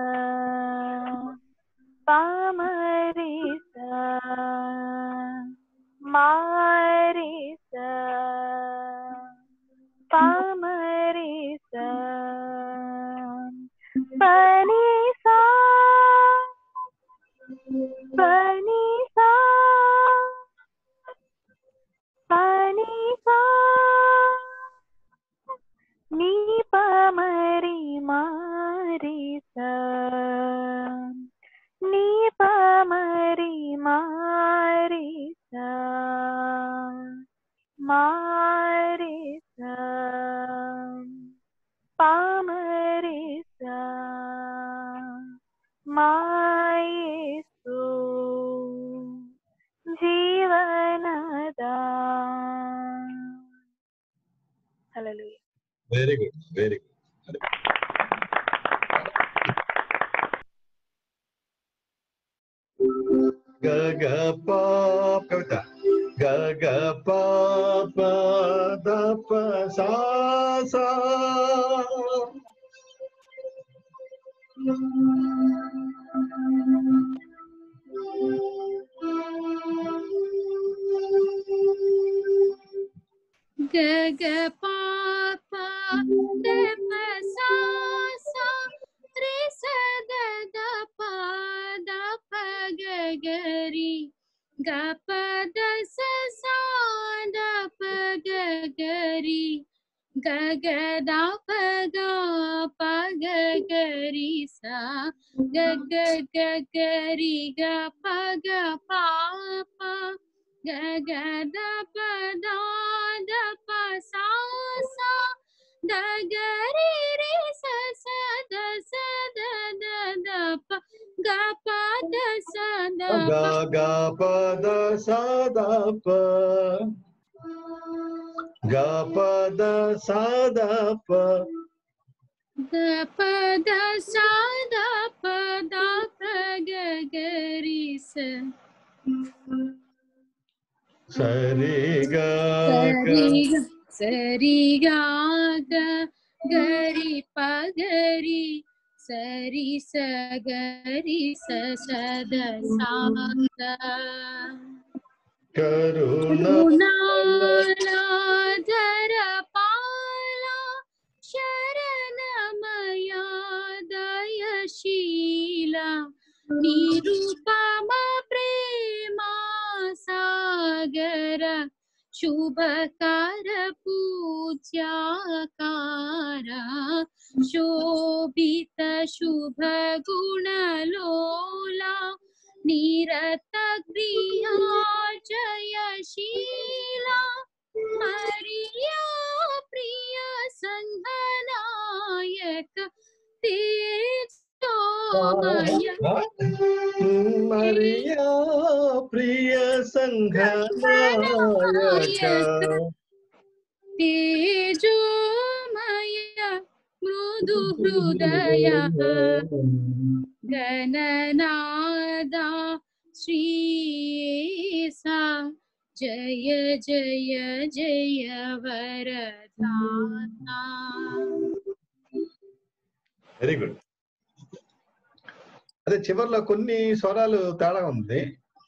[SPEAKER 3] పామరిసా మారిసా పామరిసా పనిసా పనిసా పనిసా నీ పామరి మారిసా నీ పామరి మారిసా మారిసా పామరిసా మాయేసు జీవనదా. Hallelujah.
[SPEAKER 2] Very good, very good. గగ కవిత గగ పాప దప సా సా
[SPEAKER 12] గగ పాప దప సా సా రే సద దప దప గగరి గప దస సా దప గగరి గగ దప గప గగరి సా గగ గగరి గప గ పాప గగ దప దా దప సా సా దగరి రే స స ద స ద ద దప గప ద స దప
[SPEAKER 2] గ ప ద స ద ప గ ప ద స ద ప
[SPEAKER 12] దప ద స దప దప గగరి స
[SPEAKER 2] సరి గ
[SPEAKER 12] సరి గా గ గరి పగరి సరి స గరి స సద సా కరుణాధర పాల శరణమయా దయశీల నిరుపమ ప్రేమా సాగర శుభకర పూజ్యాకార శోభిత శుభ గుణలోలా నిరత క్రియా జయశీలా మరియా ప్రియ సంఘనాయక తేజోమయ
[SPEAKER 2] మరియా ప్రియ సంఘనాయక
[SPEAKER 12] తేజోమయ మృదు హృదయ గణనాదా శ్రీసా జయ జయ జయ వరదాతా.
[SPEAKER 2] Very good. అదే చివర్లో కొన్ని స్వరాలు తేడా ఉంది.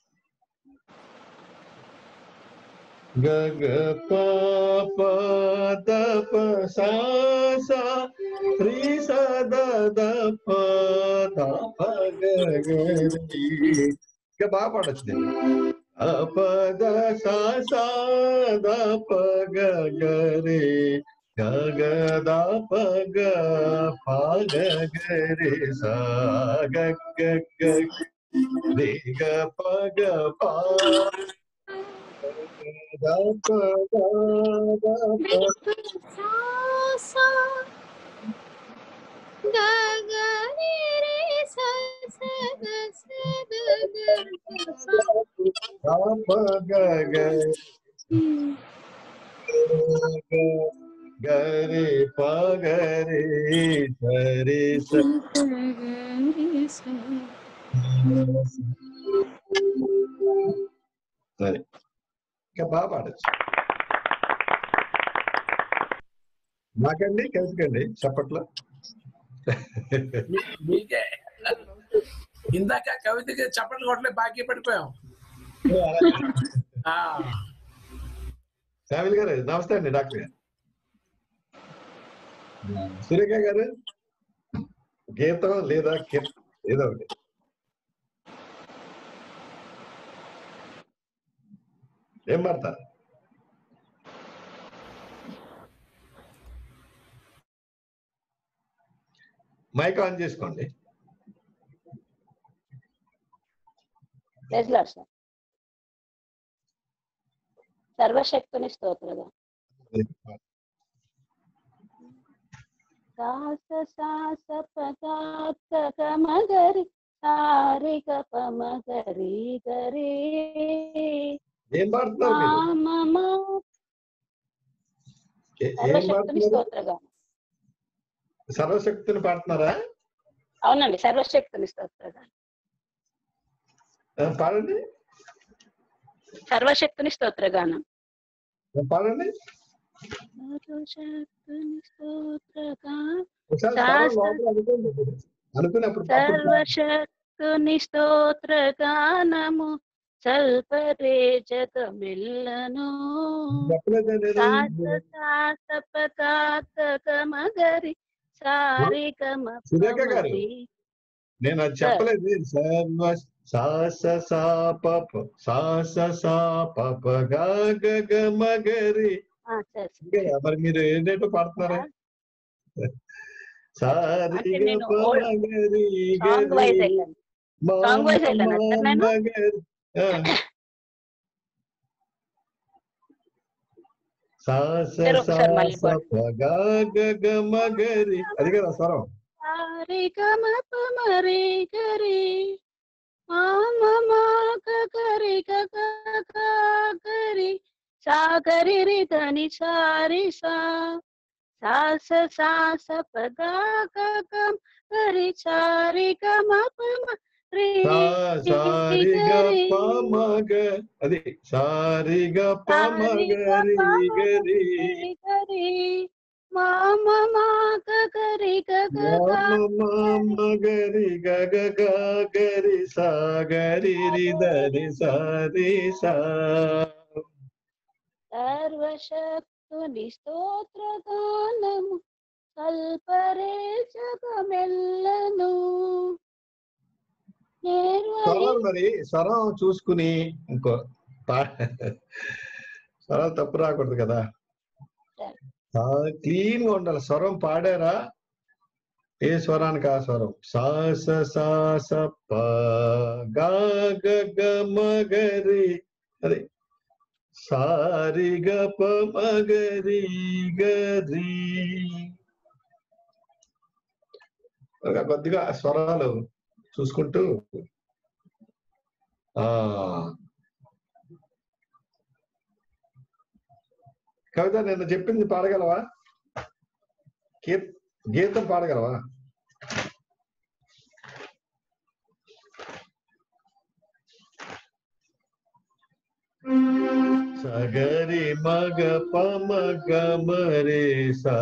[SPEAKER 2] గగ పాప దప సా సా రి స ద ద ప దప గగరి. ఇంకా బాగా పాడొచ్చు. అప ద సా సా ద ప గగరి గగ ద ప గ ప గగరి సా గ గ గ రి గ ప గ ప ద ప ద ద ప
[SPEAKER 12] సా గగరి రే స స ద స ద ద
[SPEAKER 2] ద ప గ గ గరి ప గరి సరి స సరే ఇంకా బాగా పాడచ్చు. నాకండి కలిసికండి చప్పట్లో.
[SPEAKER 6] మీకే ఇందాక కవితకి చప్పట్లు కొట్టలే బాకీ పడిపోయాం.
[SPEAKER 2] శామిల్ గారు నమస్తే అండి. డాక్టర్ గారు, సురేఖ గారు గీతం లేదా ఏదో ఒకటి. ఏం పడతారు? మైక్ ఆన్ చేసుకోండి.
[SPEAKER 13] సర్వశక్తుని స్తోత్రగా సాస సాస పగాత్క మగరి సారిక పమగరి గరి
[SPEAKER 2] ఏం పాడుతున్నారు?
[SPEAKER 13] సర్వశక్తుని స్తోత్రగా.
[SPEAKER 2] సర్వశక్తిని పాడుతున్నారా?
[SPEAKER 13] అవునండి, సర్వశక్తుని స్తోత్రగా
[SPEAKER 2] పాడండి.
[SPEAKER 13] సర్వశక్తుని స్తోత్రగానం
[SPEAKER 2] పాడండి.
[SPEAKER 13] సర్వశక్తుని స్తోత్రగానం. సర్వశక్తుని స్తోత్రగానము సల్పరే జగమెల్లను మగరి సారిగమ.
[SPEAKER 2] నేను అది చెప్పలేదు. సాస సా పప సాస సా పప గా గ మగరి. మరి మీరు ఏంటంటే పాడుతున్నారా? సారి మగరి గరి మగరి సాస సా పప గా గ మగరి. అది కదా స్వరం.
[SPEAKER 13] సారిగమ పమరి గరి గరి గరి సాగరి రి ధని సారి సా సాస సాస పగా గం గరి సారి గమ పమ రి
[SPEAKER 2] సారి గ పమగ. అది సారి గ పమగరి గరి
[SPEAKER 13] గరి మామ గరి
[SPEAKER 2] గరి గగ గరి సాగరి రి ధని సారి సా.
[SPEAKER 13] సర్వశక్తుని స్తోత్రగానము కల్పరే జగమెల్లను.
[SPEAKER 2] మరి స్వరం చూసుకుని ఇంకో స్వరం తప్పు రాకూడదు కదా, క్లీన్ గా ఉండాలి. స్వరం పాడారా ఏ స్వరానికి ఆ స్వరం. సాస సాస ప గా గ మగరి. అది సారి గ ప మగరి గరి. కొద్దిగా స్వరాలు చూసుకుంటూ కవిత నిన్న చెప్పింది పాడగలవా? గీతం పాడగలవా? సగరి మగ పమ గమరే సా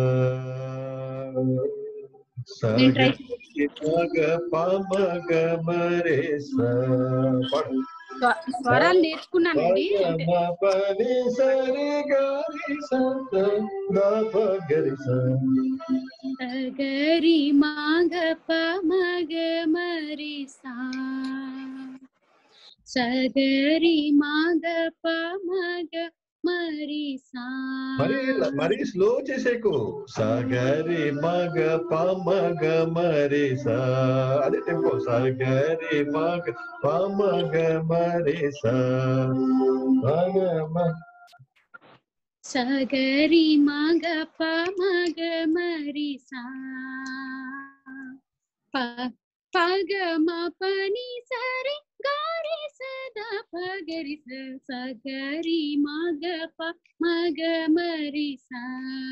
[SPEAKER 2] సగరి మగ పమ గమరే సా.
[SPEAKER 14] స్వరాలు నేర్చుకున్నానండి.
[SPEAKER 2] పని సరి గరి గరి
[SPEAKER 14] సగరి మగ పమగ మరి సా సగరి మగ పమగ మరి సా.
[SPEAKER 2] మరి స్లో చేసేకు. సగరి మగ పమగ మరి సా. అదే టెంపో. సగరి మగ పమగ మరి సా.
[SPEAKER 14] సగరి మగ పమగ మరి సా. పగమ పని సరి గారి సదా పగరి సగరి మగ పమగ మరి సా.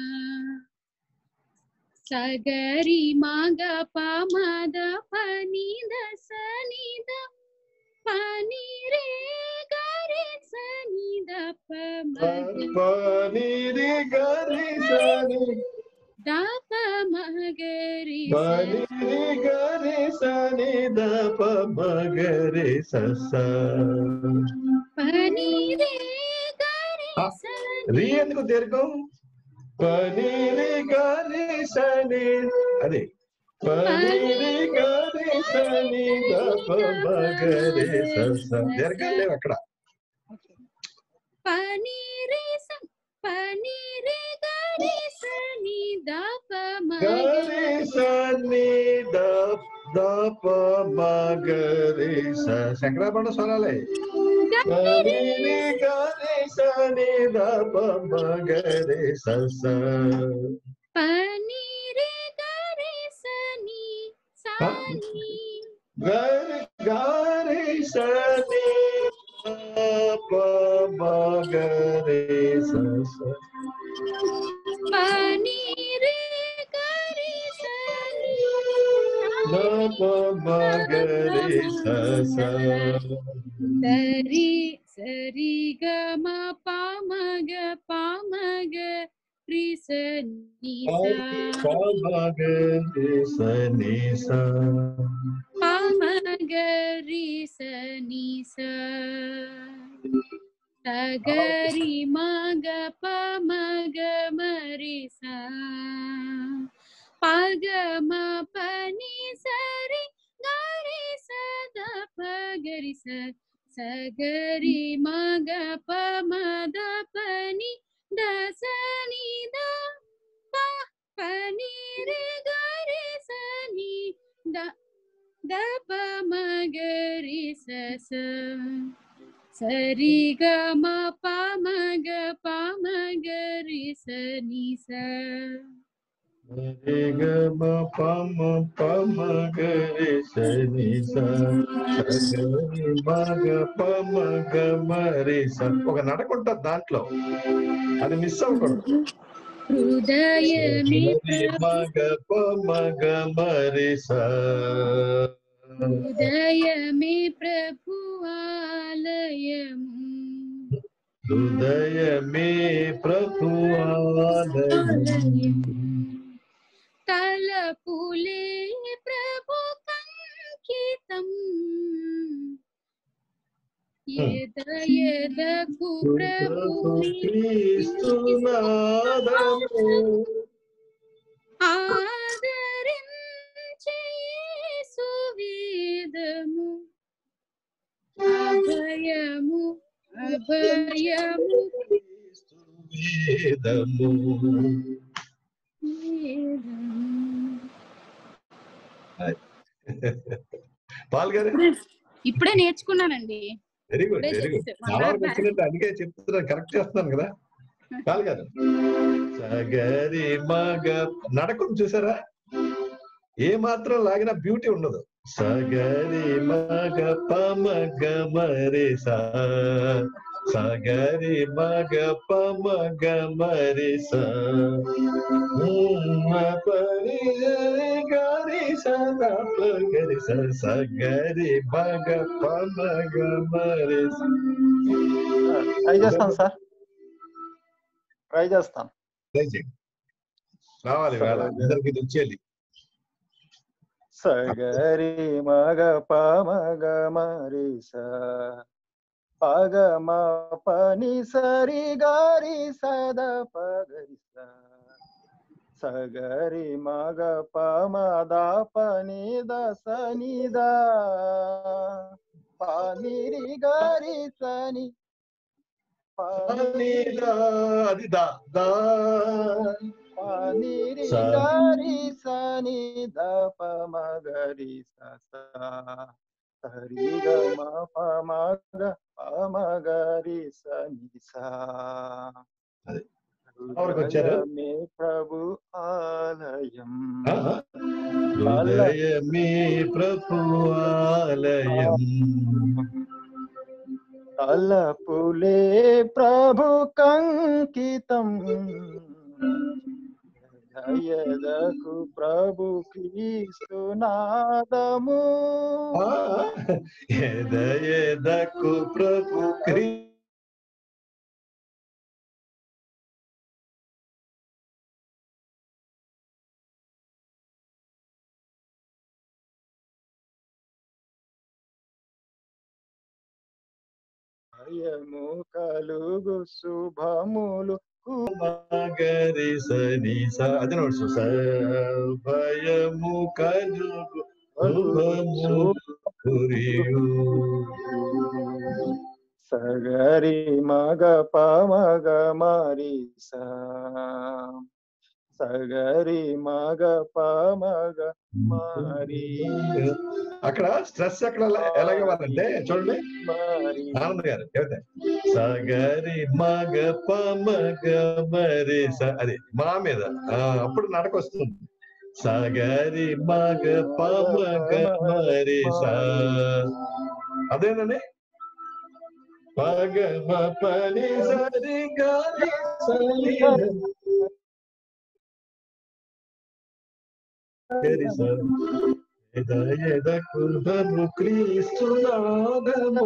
[SPEAKER 14] సగరి మగ పమద పని దస నిద పని రే గరి సని ద పని రే గరి సని ద మగరి
[SPEAKER 2] పని రి గరి సని ద ప మగరి స
[SPEAKER 14] పని రే గరి
[SPEAKER 2] రీ ఎందుకు దీర్ఘం పని రి గరి సని అది పని రి గరి సని ద ప మగరి స దీర్ఘం లేవు అక్కడ
[SPEAKER 14] పని రే గరి సని ద ప
[SPEAKER 2] గరి సని ద ప మగరి స శంకరాభరణ స్వరాలే పని రి గరి సని ద ప మగరి స
[SPEAKER 14] పని రే గరి సని సాని
[SPEAKER 2] గరి సని ప మగరి స
[SPEAKER 14] పని రే గరి సని
[SPEAKER 2] ద ప మగరి స
[SPEAKER 14] సరి గ మ ప మగ రి స ని స
[SPEAKER 2] ప మగరి స ని స
[SPEAKER 14] ప మగ రి స ని స సగరి మగ ప మగ మరి స పగ మ పని సరి గరి స ద ప గరి స సగరి మగ ప మద పని ద స ని ద ప పని రే గరి స ని ద ద ప మగరి స స సరి గ మ ప మగ రి స ని స
[SPEAKER 2] రి గ మ ప మగరి స ని స సగరి మగ ప మగ మరి స ఒక నడక ఉంటుంది దాంట్లో అది మిస్ అవ్వకూడదు
[SPEAKER 14] హృదయమే
[SPEAKER 2] మగ ప మగ మరి స
[SPEAKER 14] హృదయమే ప్రభు ఆలయము
[SPEAKER 2] హృదయమే ప్రభు ఆలయము
[SPEAKER 14] తలపులే ప్రభు కంకితం ఎదకు ప్రభు
[SPEAKER 2] క్రీస్తునాదము
[SPEAKER 14] ఆదరించే సువేదము అభయము
[SPEAKER 2] వేదము పాల్ గారు
[SPEAKER 14] ఇప్పుడే నేర్చుకున్నానండి.
[SPEAKER 2] వెరీ గుడ్ వెరీ గుడ్ చాలా వరకు వచ్చినట్టు అందుకే చెప్తున్నాను కరెక్ట్ చేస్తున్నాను కదా పాల్ గారు సగరి మగ నడకం చూసారా ఏ మాత్రం లాగినా బ్యూటీ ఉండదు సగరి మగ పమగ మరి సగరి మగ పమగ మరి పరి గరి సగరి సగరి మగ పమగ మరి
[SPEAKER 5] ట్రై చేస్తాను సార్ ట్రై చేస్తాను
[SPEAKER 2] రావాలి వేళ అందరికి వచ్చేది
[SPEAKER 5] సగరి మగ పమగ మరి స పగ మ పని సరి గారి సద పగరి స సగరి మగ పమద పని ద సని ద పనిరి గారి సని
[SPEAKER 2] అది దా దా
[SPEAKER 5] పనిరి గారి సని ద పమగరి స సరి గ మ పమగ పమగరి సని స హృదయమే ప్రభు ఆలయం
[SPEAKER 2] హృదయమే ప్రభు ఆలయం
[SPEAKER 5] తలపులే ప్రభు కంకితం యదకు ప్రభు క్రీస్తునాదము
[SPEAKER 2] యదకు ప్రభు
[SPEAKER 5] భయము కలుగు శుభములు
[SPEAKER 2] గరి సని స అది నోట్స్ భయము కలుగు శుభము కురియు
[SPEAKER 5] సగరి మగ పమగ మరి సగరి మగ పమగ మరి.
[SPEAKER 2] అక్కడ స్ట్రెస్ ఎక్కడ ఎలాగవ్వాలంటే చూడండి ఆనంద్ గారు చెబుతా సగరి మగ పమగ మరి అది మా మీద అప్పుడు నడక వస్తుంది. సగరి మగ పమగ మరి అదేనండి పగ పని సరి గరి సరి ఎదకు క్రీస్తునాదము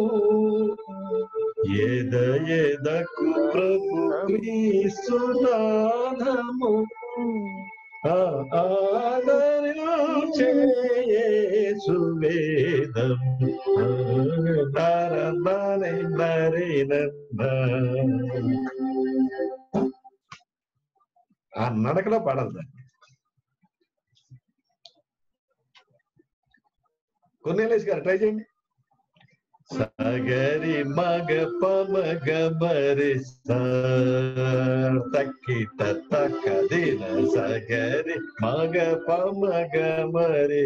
[SPEAKER 2] ఎదకు ప్రభు క్రీస్తునాదము ఆదరించే యేసువేదం ఆ నడకలో పాడాలి దాన్ని. కొన్నేలేసి గారు ట్రై చేయండి. సగరి మగ పమగ మరి తక్కిట తక్కదిన సగరి మగ పమగ మరి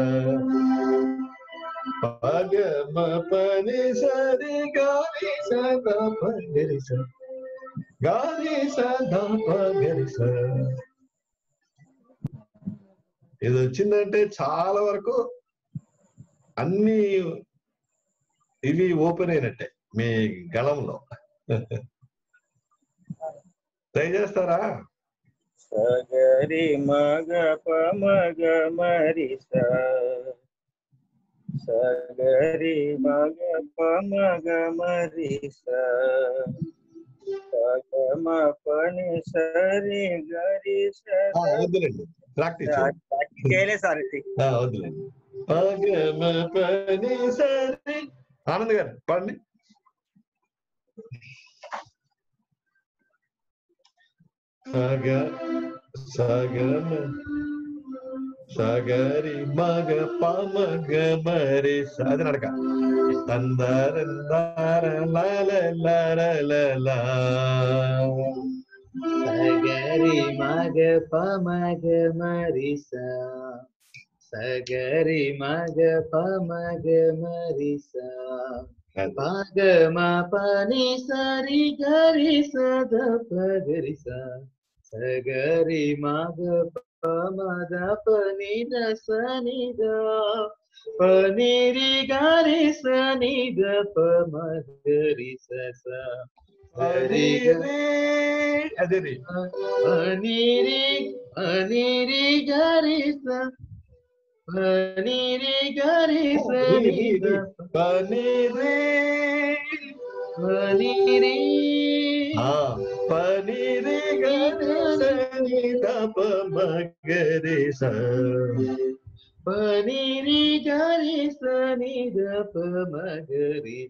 [SPEAKER 2] పగమ పని సరి గారి సదా పగరి గారి సదా పగరి ఇది వచ్చిందంటే చాలా వరకు అన్ని ఇవి ఓపెన్ అయినట్టే మీ గళంలో. ట్రై చేస్తారా?
[SPEAKER 7] సగరి మగ పమగ మరి సగరి మగ పమగ మరి పగమ పని సరి గరి
[SPEAKER 2] వద్దులేండి ప్రాక్టీస్
[SPEAKER 7] చేయలేదు సార్.
[SPEAKER 2] వద్దులేండి. పగమ పని సరి ఆనంద్ గారు పాడండి. సగమ సగరి మగ పమగ మరి అది నడక తందరందార
[SPEAKER 1] సగరి మగ పమగ మరి సగరి మగ పమగ మరి పగమ పని సరి గరి సద పగరి సగరి మగ పమద పని సని ద పనిరి గరి సని ద పమగరి
[SPEAKER 2] అదే
[SPEAKER 1] పనిరి గరి పనిరి గరి
[SPEAKER 2] పనిరి పనిరి గరి పమగరి
[SPEAKER 1] పనిరి గరి సని ద పమగరి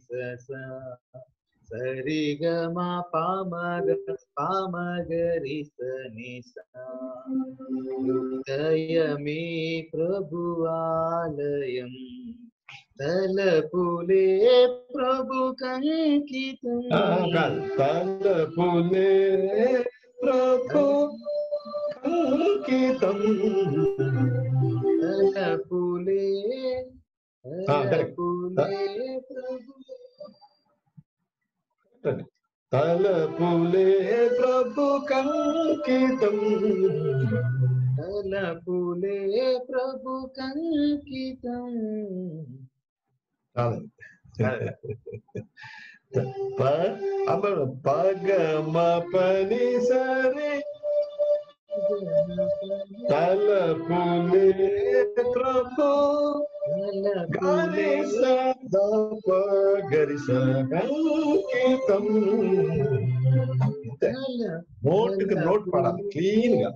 [SPEAKER 1] సరి గమ పామగరి సని హృదయమే ప్రభువాలయం తలపులే ప్రభు కంకితం
[SPEAKER 2] తలపులే ప్రభు కంకితం
[SPEAKER 1] తలపులే ప్రభు
[SPEAKER 2] తలపులే ప్రభు కంకితం
[SPEAKER 1] తలపులే ప్రభు కంకితం
[SPEAKER 2] పగమ పని సరి తలపులే ప్రభు గరి సదా పగరి సంగీతం. నోట్కి నోట్ పడాలి క్లీన్ గా.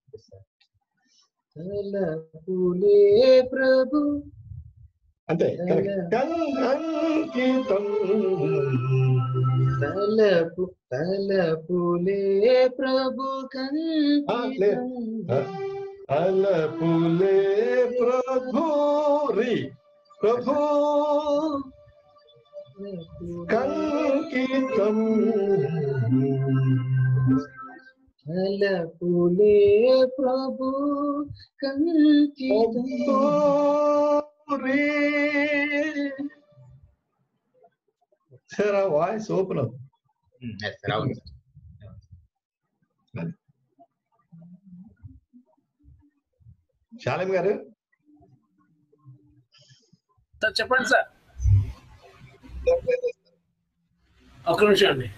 [SPEAKER 1] తలపులే ప్రభు
[SPEAKER 2] అంతే అంకితం
[SPEAKER 15] తలపు తలపులే ప్రభు కంకితం
[SPEAKER 2] తలపులే ప్రభు రి ప్రభు కంకితం
[SPEAKER 15] తలపులే ప్రభు కంకితం
[SPEAKER 2] సార్ ఆ వాయిస్ ఓపెన్ అవుతుంది. శాలిం గారు
[SPEAKER 6] సార్ చెప్పండి సార్. ఒక నిమిషం అండి,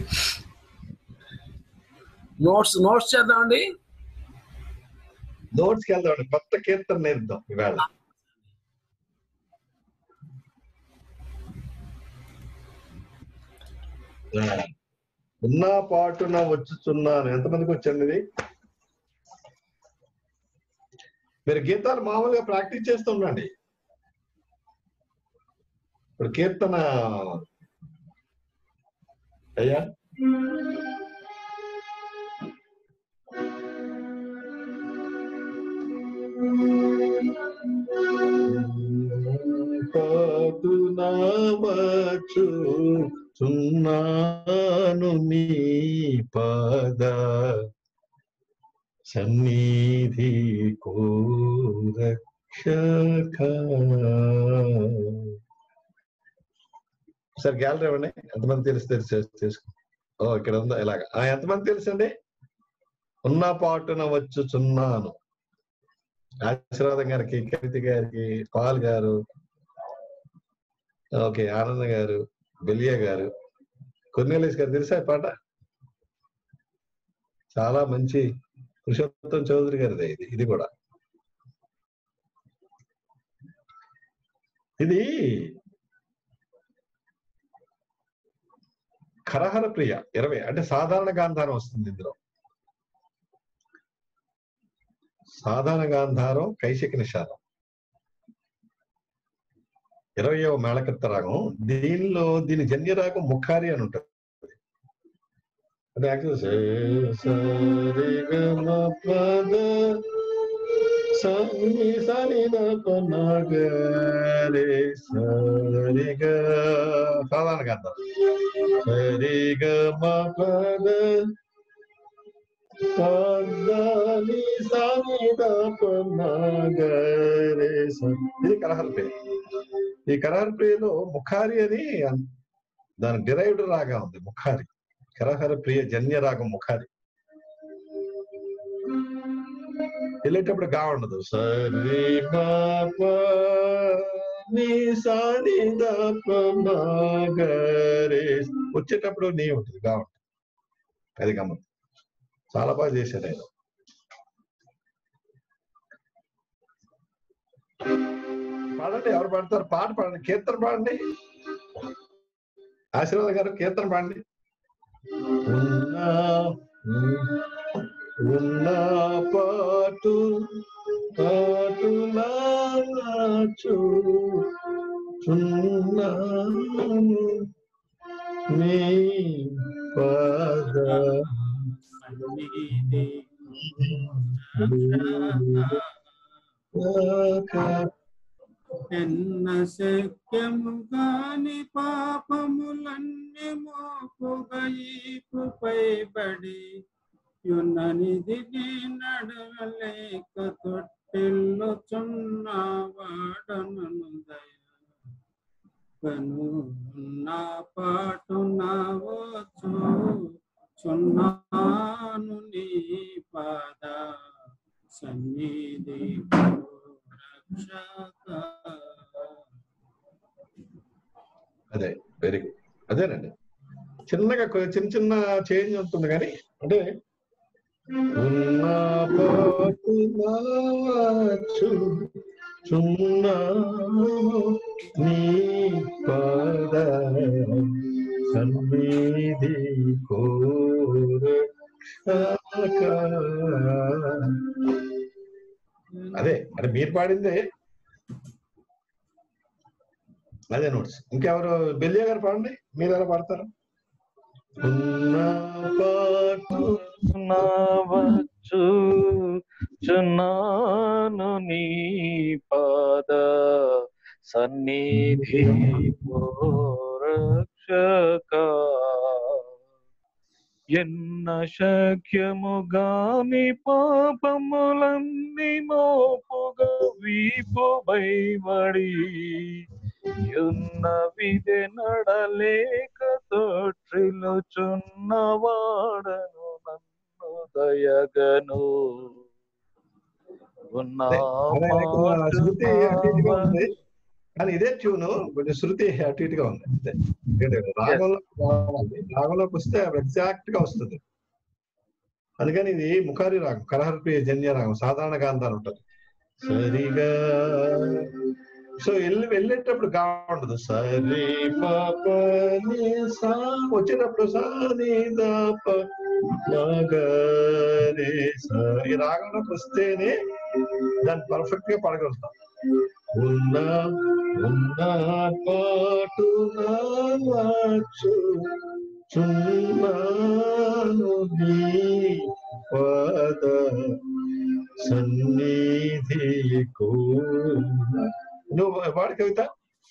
[SPEAKER 6] నోట్స్ చేద్దామండి.
[SPEAKER 2] నోట్స్కి వెళ్దామండి. కొత్త కీర్తన నేర్పుదాం ఇవాళ. ఉన్న పాటున వచ్చుచున్నాను. ఎంతమందికి వచ్చండి ఇది? మీరు గీతాలు మామూలుగా ప్రాక్టీస్ చేస్తూ ఉండండి. ఇప్పుడు కీర్తన అయ్యా పాటున వచ్చుచున్నాను నీ పాద సన్నిధి కోరక్షక. సార్ గ్యాలరీ ఇవ్వండి. ఎంతమంది తెలిస్తే చేసుకో. ఇక్కడ ఉందా ఇలాగా? ఎంతమంది తెలుసండి? ఉన్న పాటున వచ్చుచున్నాను. ఆశీర్వాదం గారికి, కవిత గారికి, పాల్ గారు, ఓకే, ఆనంద్ గారు, బెలియా గారు, కొన్నేలేస్ గారు తెలుసా పాట? చాలా మంచి పురుషోత్తం చౌదరి గారిదే ఇది కూడా. ఇది కరహర ప్రియ 20 అంటే సాధారణ గాంధారం వస్తుంది ఇందులో. సాధారణ గాంధారం కైశిక నిషాదం 20వ మేళకర్త రాగం. దీని జన్య రాగం ముఖారి అని ఉంటుంది. అంటే సాధారణ గాంధారం సరిగమ పద ఇది కరహర ప్రియ. ఈ కరహర ప్రియలో ముఖారి అని దాని డిరైవ్డ్ రాగా ఉంది. ముఖారి కరహర ప్రియ జన్య రాగం ముఖారి. వెళ్ళేటప్పుడు గా ఉండదు. సరి వచ్చేటప్పుడు నీ ఉంటుంది, గా ఉంటుంది. అది గమ్మత్. చాలా బాగా చేశాడు ఆయన. పాడండి, ఎవరు పాడతారు? పాట పాడండి, కీర్తన పాడండి. ఆశీర్వాద్ గారు కీర్తన పాడండి. ఉన్న పాటు నీ పాద
[SPEAKER 10] ఎన్న శక్యము గాని పాపములన్నీ మోపుగైపుపై బడి యున్ననిది నడవలేక తొట్టిల్లుచున్నవాడనను దయ కను నా పాటు నావచ్చు చున్నాను నీ పాద సన్నిధి రక్షక.
[SPEAKER 2] అదే వెరీ గుడ్. అదేనండి, చిన్నగా చిన్న చేంజ్ ఉంటుంది కానీ అంటే ఉన్న పాటు నావచ్చు చున్నాను నీ పాద సన్నిధి కోరక్షక. అదే అంటే మీరు పాడిందే అదే నోట్స్. ఇంకెవరు? బెల్లియా గారు పాడండి. మీరు ఎలా పాడతారు? ఉన్న పాటు
[SPEAKER 1] నవచ్చు చున్నాను నీ పాద సన్నిధి రక్షక ఎన్న శక్యముగాని పాపములన్నీ మోపుగా వీపు భయపడి యున్న విధి నడలేక తొట్టిల్లుచున్నవాడను నన్ను దయగను ఉన్న
[SPEAKER 2] శృతి అటు ఇటుగా ఉంది, కానీ ఇదే ట్యూన్ కొంచెం శృతి అటు ఇటుగా ఉంది అంతే. రాగంలోకి రావాలి, రాగంలోకి వస్తే ఎగ్జాక్ట్ గా వస్తుంది. అందుకని ఇది ముఖారి రాగం, కరహర్పి జన్య రాగం, సాధారణ గాంధారం ఉంటుంది సరిగా. సో వెళ్ళేటప్పుడు గా ఉండదు, సరి పాప వచ్చేటప్పుడు సాని దాప మగరే సా. ఈ రాగంలోకి వస్తేనే దాన్ని పర్ఫెక్ట్ గా పడగలుగుతాం. ఉన్న పాటు నాచు చున్నాను నీ పాద సన్నిధి కో. నువ్వు వాడి కవిత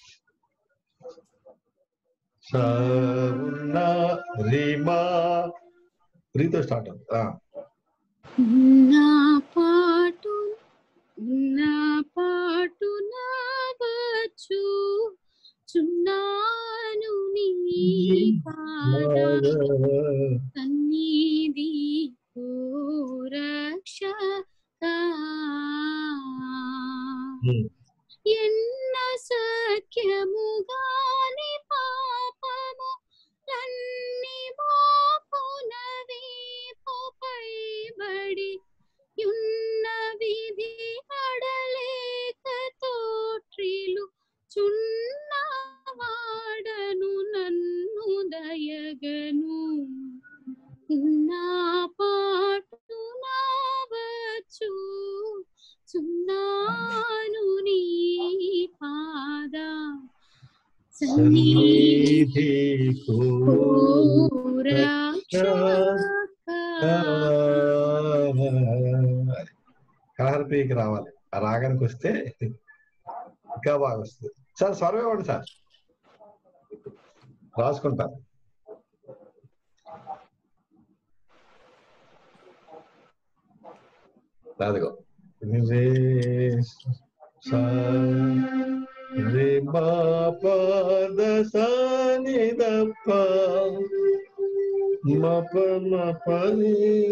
[SPEAKER 2] సన్నా రీమా రీతో స్టార్ట్ అవుతుంది.
[SPEAKER 14] నా పాటు నావచ్చు చున్నాను నీ పాద సన్నిధి రక్షక ఎన్న సఖ్యముగాని పాపము లన్ని మోపునవి పైబడి యున్న విధి అడలేక తోట్రిలు చున్నవాడను నన్ను దయగను. నా పాటు నావచ్చు చున్నాను నీ పాద సన్నిధి
[SPEAKER 2] కరహర్పికి రావాలి, ఆ రాగానికి వస్తే ఇంకా బాగా వస్తుంది. సార్ స్వరం ఇవ్వండి సార్, రాసుకుంటారు. అదిగో రే మా పద సని దప్ప మప మపని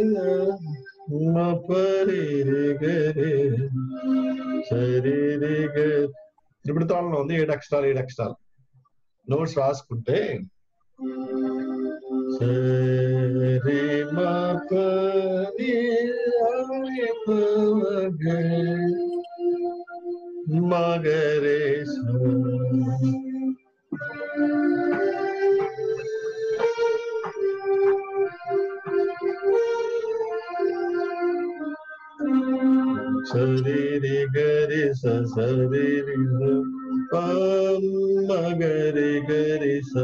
[SPEAKER 2] మపరి రే గరే సరి రే గ. ఇప్పుడు తాళంలో ఉంది 7 అక్షరాలు. నోట్స్ రాసుకుంటే సరి మపని మగరే సరి రి గరి సరి రి మగరి గరి స.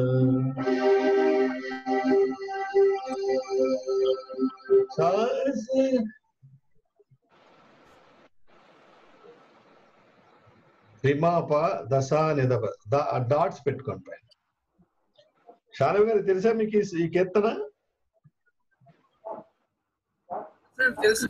[SPEAKER 2] రిమాప దశ నిదప డాట్స్ పెట్టుకోండి పైన. శారవి గారు తెలుసా మీకు ఈ కీర్తన?
[SPEAKER 6] తెలుసు,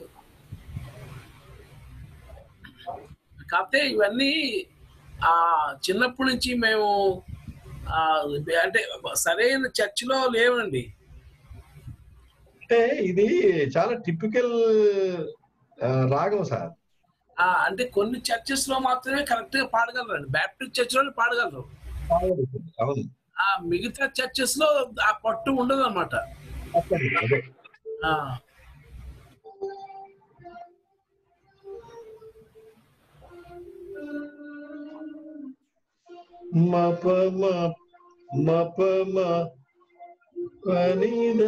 [SPEAKER 6] కాకపోతే ఇవన్నీ చిన్నప్పటి నుంచి మేము అంటే సరైన చర్చిలో లేవండి.
[SPEAKER 2] అంటే ఇది చాలా టిపికల్ రాగం సార్.
[SPEAKER 6] అంటే కొన్ని చర్చెస్ లో మాత్రమే కరెక్ట్ గా పాడగలరండి. బ్యాప్టిస్ట్ చర్చ్ లో పాడగలరు, మిగతా చర్చెస్ లో ఆ పట్టు ఉండదు అన్నమాట.
[SPEAKER 2] మప మప మపనిద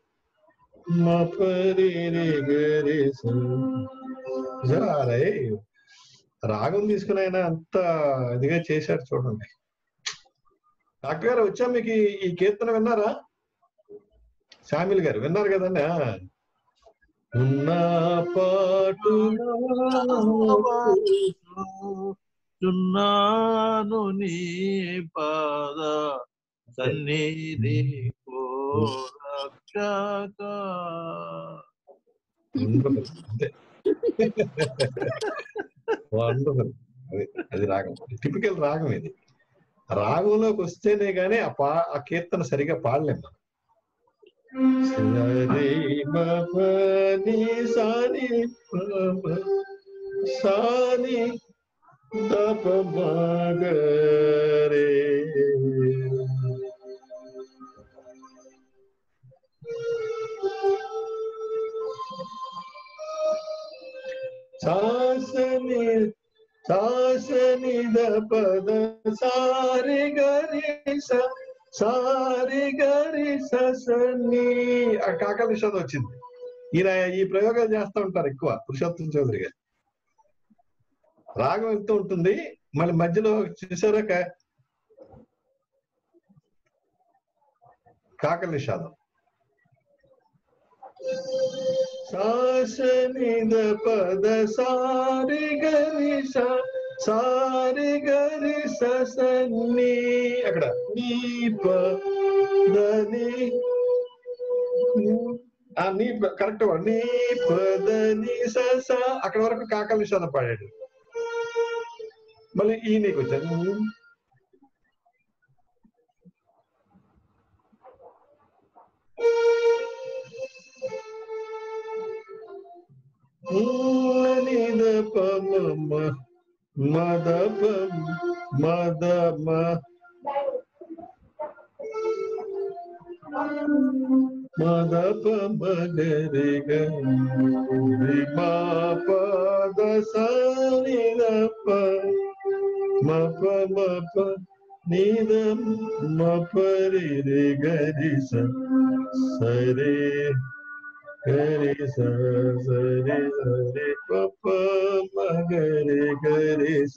[SPEAKER 2] మపరి రే గరి స. రాగం తీసుకుని ఆయన అంత ఇదిగా చేశాడు చూడండి. డాక్టర్ గారు వచ్చా మీకు ఈ కీర్తన విన్నారా? శామిల్ గారు విన్నారు కదండి. ఉన్న
[SPEAKER 1] పాటున్నాను నీ పాద సన్నిధి రక్షక.
[SPEAKER 2] అంతే. వండర్ఫుల్. అది రాగం, టిపికల్ రాగం ఇది. రాగంలోకి వస్తేనే గానీ ఆ కీర్తన సరిగా పాడలేము. సాని దపమగరే సాసని దపద సారి గరి సారి గరి సని. కాకల నిషాదం వచ్చింది. ఈయన ఈ ప్రయోగాలు చేస్తూ ఉంటారు ఎక్కువ, పురుషోత్తం చౌదరి గారు. రాగం వెళ్తూ ఉంటుంది, మళ్ళీ మధ్యలో చూసారా కాకల నిషాదం. సాసనిద పద సారి గరి సారి గరి సని. అక్కడ నీ పదని నీ కరెక్ట్ నీ పదని స అక్కడ వరకు కాకల నిషాదం పాడాడు. మళ్ళీ ఈ నీకు వచ్చాను. మదప మదమ మదప మగరి గరి మా పద సని దప మప మప నిద మపరి గరి సరి గరి సరి సరి పప మగరి గరి స.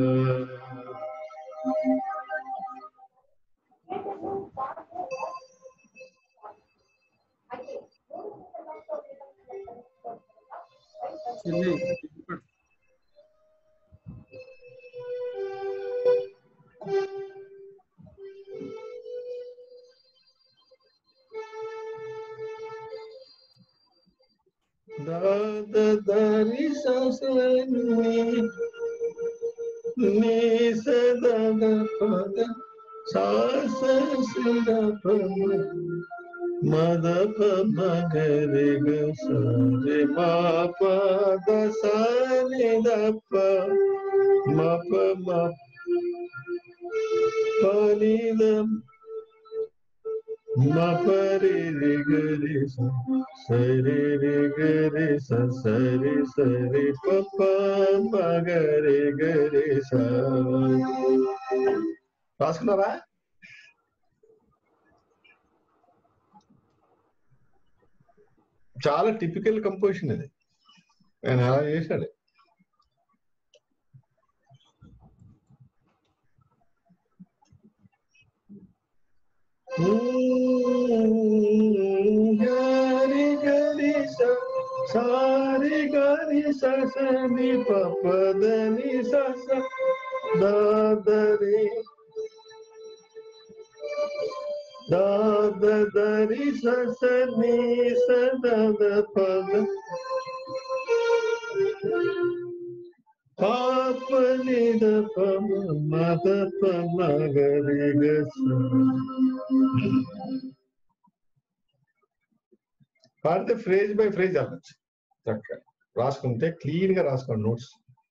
[SPEAKER 2] దారి నీ సద పద సాస మదప మగరి గరి మా పద సని దప మప మనిద మపరి గరి సరి గరి సరి సరి పప మగరి గరి స. రాసుకున్నారా? చాలా టిపికల్ కంపోజిషన్ ఇది, ఆయన అలా చేశాడు. గరి గరి సారి గరి సని పపదని స దాదరి దాదరి సని సద పద పాపని దప మదప మగరి గస. పాడితే ఫ్రేజ్ బై ఫ్రేజ్ అవ్వచ్చు, చక్కగా రాసుకుంటే క్లీన్ గా రాసుకోండి నోట్స్.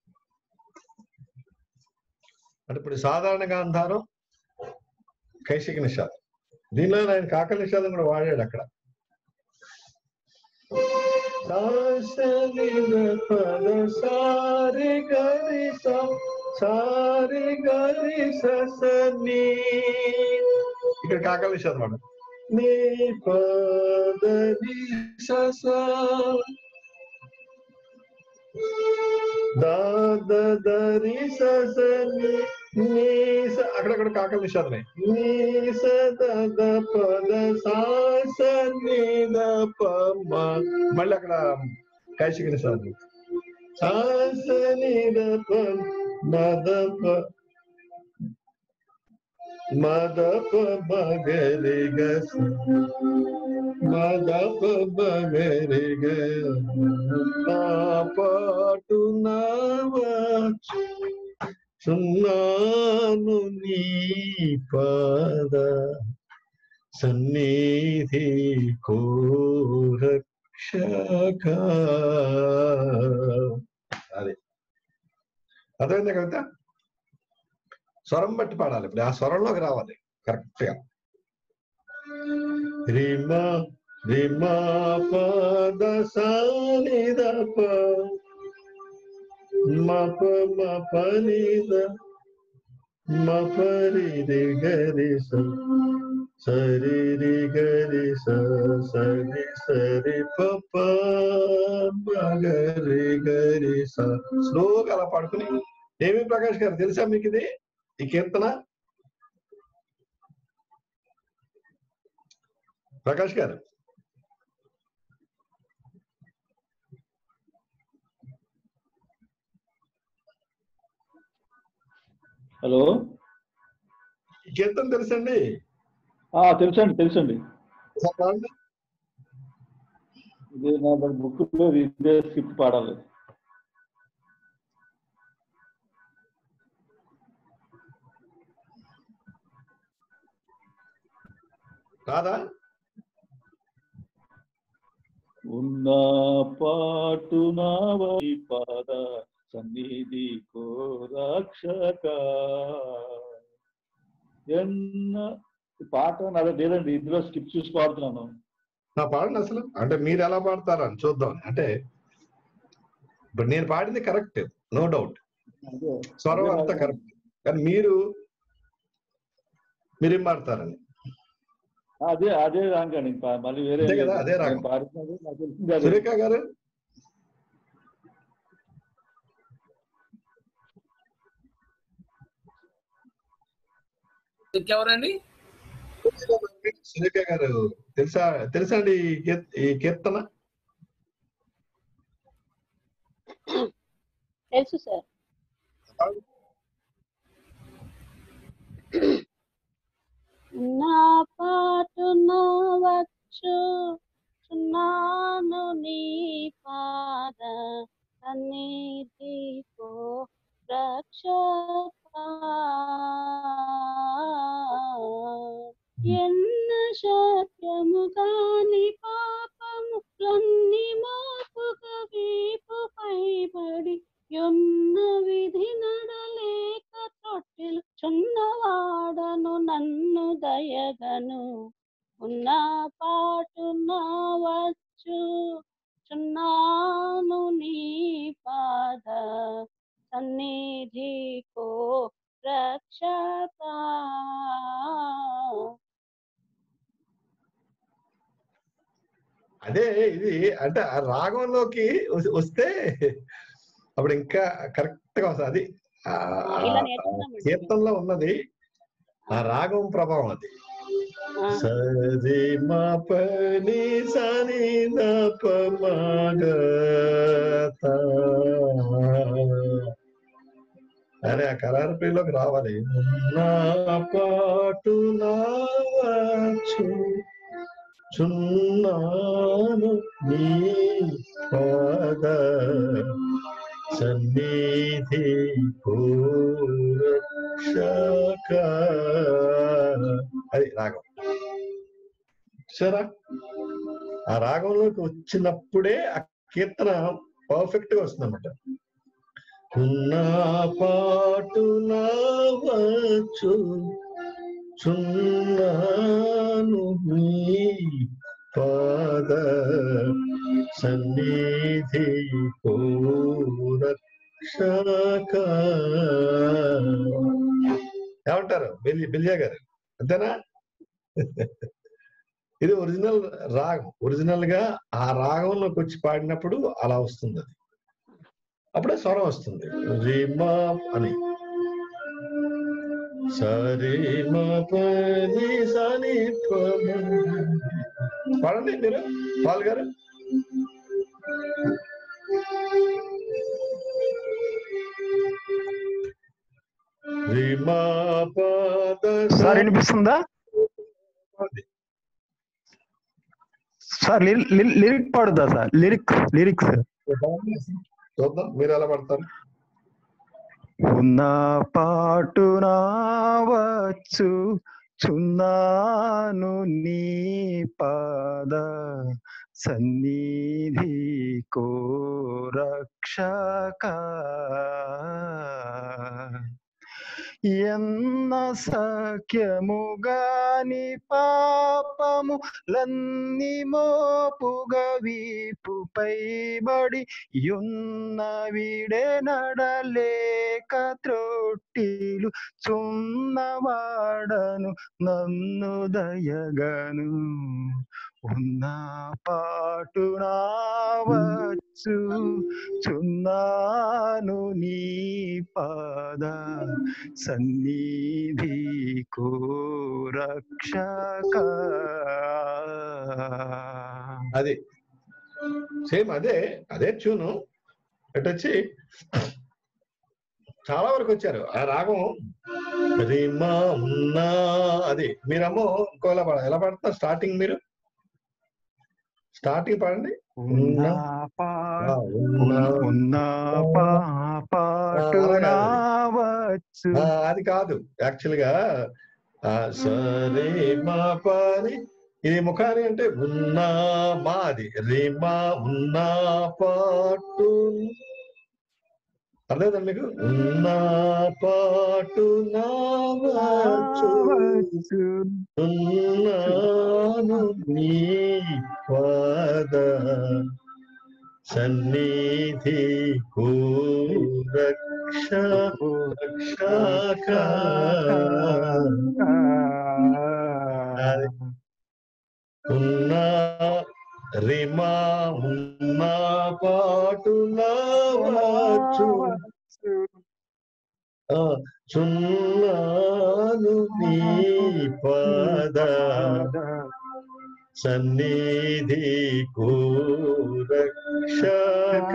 [SPEAKER 2] అంటే ఇప్పుడు సాధారణ గాంధారం, కైశిక నిషాదం, దీనిలో ఆయన కాకల నిషాదం కూడా వాడాడు అక్కడ. పద సారి గరి సారి గరి సని. ఇక్కడ కాకల నిషాదం వాడు. నీ పదని స దాదరి సని అక్కడక్కడ కాకల నిషాదమే మళ్ళీ అక్కడ కైశిక నిషాదం మదప మగరిగ మదప మగరిగ పాటు సున్నాను నీ పాద సన్నిధి కోరక్షక. అది అర్థమైందా కవిత? స్వరం బట్టి పాడాలి. ఇప్పుడు ఆ స్వరంలోకి రావాలి కరెక్ట్ గా. రిమా రిమా పద సానిదప మప మపనిద మపరి రి గరి సరి రి గరి సరి సరి పప మగరి గరి స్లోగా అలా పాడుకుని. ఏమి ప్రకాష్ గారు తెలుసా మీకు ఇది ఈ కీర్తన? ప్రకాష్ గారు
[SPEAKER 1] హలో,
[SPEAKER 2] ఈ కీర్తన తెలుసండి?
[SPEAKER 1] తెలుసండి. ఇది నా బుక్ లో ఇదే స్క్రిప్ట్ పాడాలి.
[SPEAKER 2] కాదా?
[SPEAKER 1] ఉన్న పాటు నావై పాద సన్నిధి కోరక్షక. పాట నాది లేదండి, ఇందులో స్కిప్ చూసి పాడుతున్నాను.
[SPEAKER 2] నా పాడండి అసలు. అంటే మీరు ఎలా పాడతారని చూద్దాం. అంటే ఇప్పుడు నేను పాడింది కరెక్ట్, నో డౌట్, స్వరం అంతా కరెక్ట్. కానీ మీరేం పాడతారని.
[SPEAKER 1] అదే రాంగండి, మళ్ళీ వేరే
[SPEAKER 2] కదా అదే రాగం.
[SPEAKER 1] పాడుతున్నది.
[SPEAKER 2] సురేఖ గారు
[SPEAKER 6] ఇంకెవరండి?
[SPEAKER 2] సురేఖ గారు తెలుసా అండి ఈ కీర్తన?
[SPEAKER 13] తెలుసు సార్. నా పాటున వచ్చుచున్నాను నీ పాద సన్నిధికో రక్షక. ఎన్న శక్యము కాని పాపములన్నీ మోపుగా వీపుపై పడి యొన్న విధి నడలేక తొట్టిలు చున్నవాడను నన్ను దయగను. ఉన్న పాటున వచ్చుచున్నాను నీ పాద సన్నిధికో రక్షక.
[SPEAKER 2] అదే ఇది. అంటే ఆ రాగంలోకి వస్తే అప్పుడు ఇంకా కరెక్ట్ గా వస్తుంది. అది కీర్తనలో ఉన్నది ఆ రాగం ప్రభావం. అది సరి మా పని సని అరే ఆ కరారపల్లిలోకి రావాలి. నా పాటు చున్నాను నీ పాద సన్నిధి కోరక్షక. అది రాగం. సరే, ఆ రాగంలోకి వచ్చినప్పుడే ఆ కీర్తన పర్ఫెక్ట్ గా వస్తుంది అన్నమాట. నా పాటు చున్నాను నీ పాద సన్నిధి కోరక్షక. ఏమంటారు బిల్లియా గారు? అంతేనా? ఇది ఒరిజినల్ రాగం. ఒరిజినల్ గా ఆ రాగంలోకి వచ్చి పాడినప్పుడు అలా వస్తుంది. అది అప్పుడే స్వరం వస్తుంది రిమా అని. సరి మపని సని పాడండి మీరు పాల్ గారు.
[SPEAKER 16] సార్ వినిపిస్తుందా సార్? లిరిక్ పాడుదా సార్? లిరిక్స్
[SPEAKER 2] చూద్దాం మీరు ఎలా పడతారు.
[SPEAKER 16] ఉన్న పాటునా వచ్చు చున్నాను నీ పాద సన్నిధి కో రక్షక ఎన్న సఖ్యముగాని పాపము లన్ని మోపుగా వీపుపై బడి యున్న విడే నడలేక త్రొట్టిలు చున్నవాడను నన్ను దయగను ఉన్న పాటునా వచ్చు చున్నాను నీ పాద సన్నిధి కో రక్షక.
[SPEAKER 2] అది సేమ్ అదే ట్యూను. వచ్చి చాలా వరకు వచ్చారు ఆ రాగం. రిమా ఉన్నా అది మీరమ్మో ఇంకోలా ఎలా పాడుతున్నారు? స్టార్టింగ్ మీరు స్టార్టింగ్ పాడండి. అది కాదు యాక్చువల్ గా సరే మా పాని ఇది ముఖాని అంటే ఉన్నా మా అది రిమా ఉన్నా పాటు అర్థం మీకు? ఉన్నా పాటు ఉన్నాను నీ పాద సన్నిధి కో రక్షక. ఉన్నా రిమా ఉన్నా పాటు నావచ్చు చున్నాను నీ పాద సన్నిధి కో రక్షక.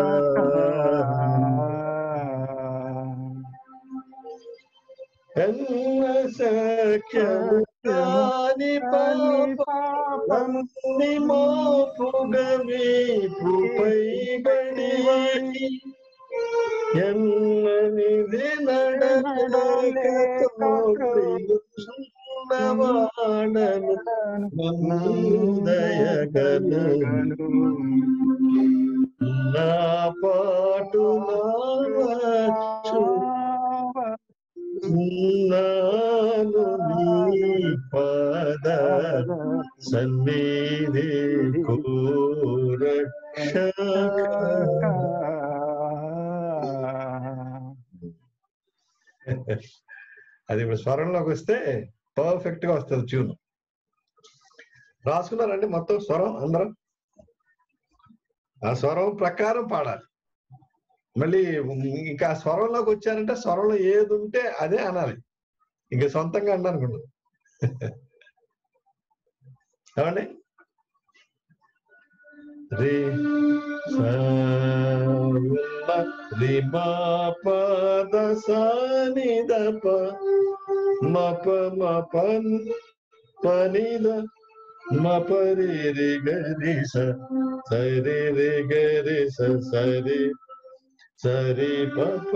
[SPEAKER 2] ఎన్న సఖ్యముగాని పాపముని మోపుగా వీపుపై బడి ఎన్ననిది నడలేకవాడను దయగను నా పాటు నావచ్చు ఉన్నాను నీ పాద సన్నిధి కో రక్షక. అది ఇప్పుడు స్వరంలోకి వస్తే పర్ఫెక్ట్ గా వస్తుంది ట్యూన్. రాసుకున్నారండి మొత్తం స్వరం అందరం? ఆ స్వరం ప్రకారం పాడాలి. మళ్ళీ ఇంకా స్వరంలోకి వచ్చారంటే స్వరంలో ఏది ఉంటే అదే అనాలి, ఇంకా సొంతంగా అన్నానుకుంటు. ఏమండి? రే రిమా పద సని దప మప మప పనిద మపరి రి గరి సరి రి గరి సరి సరి పప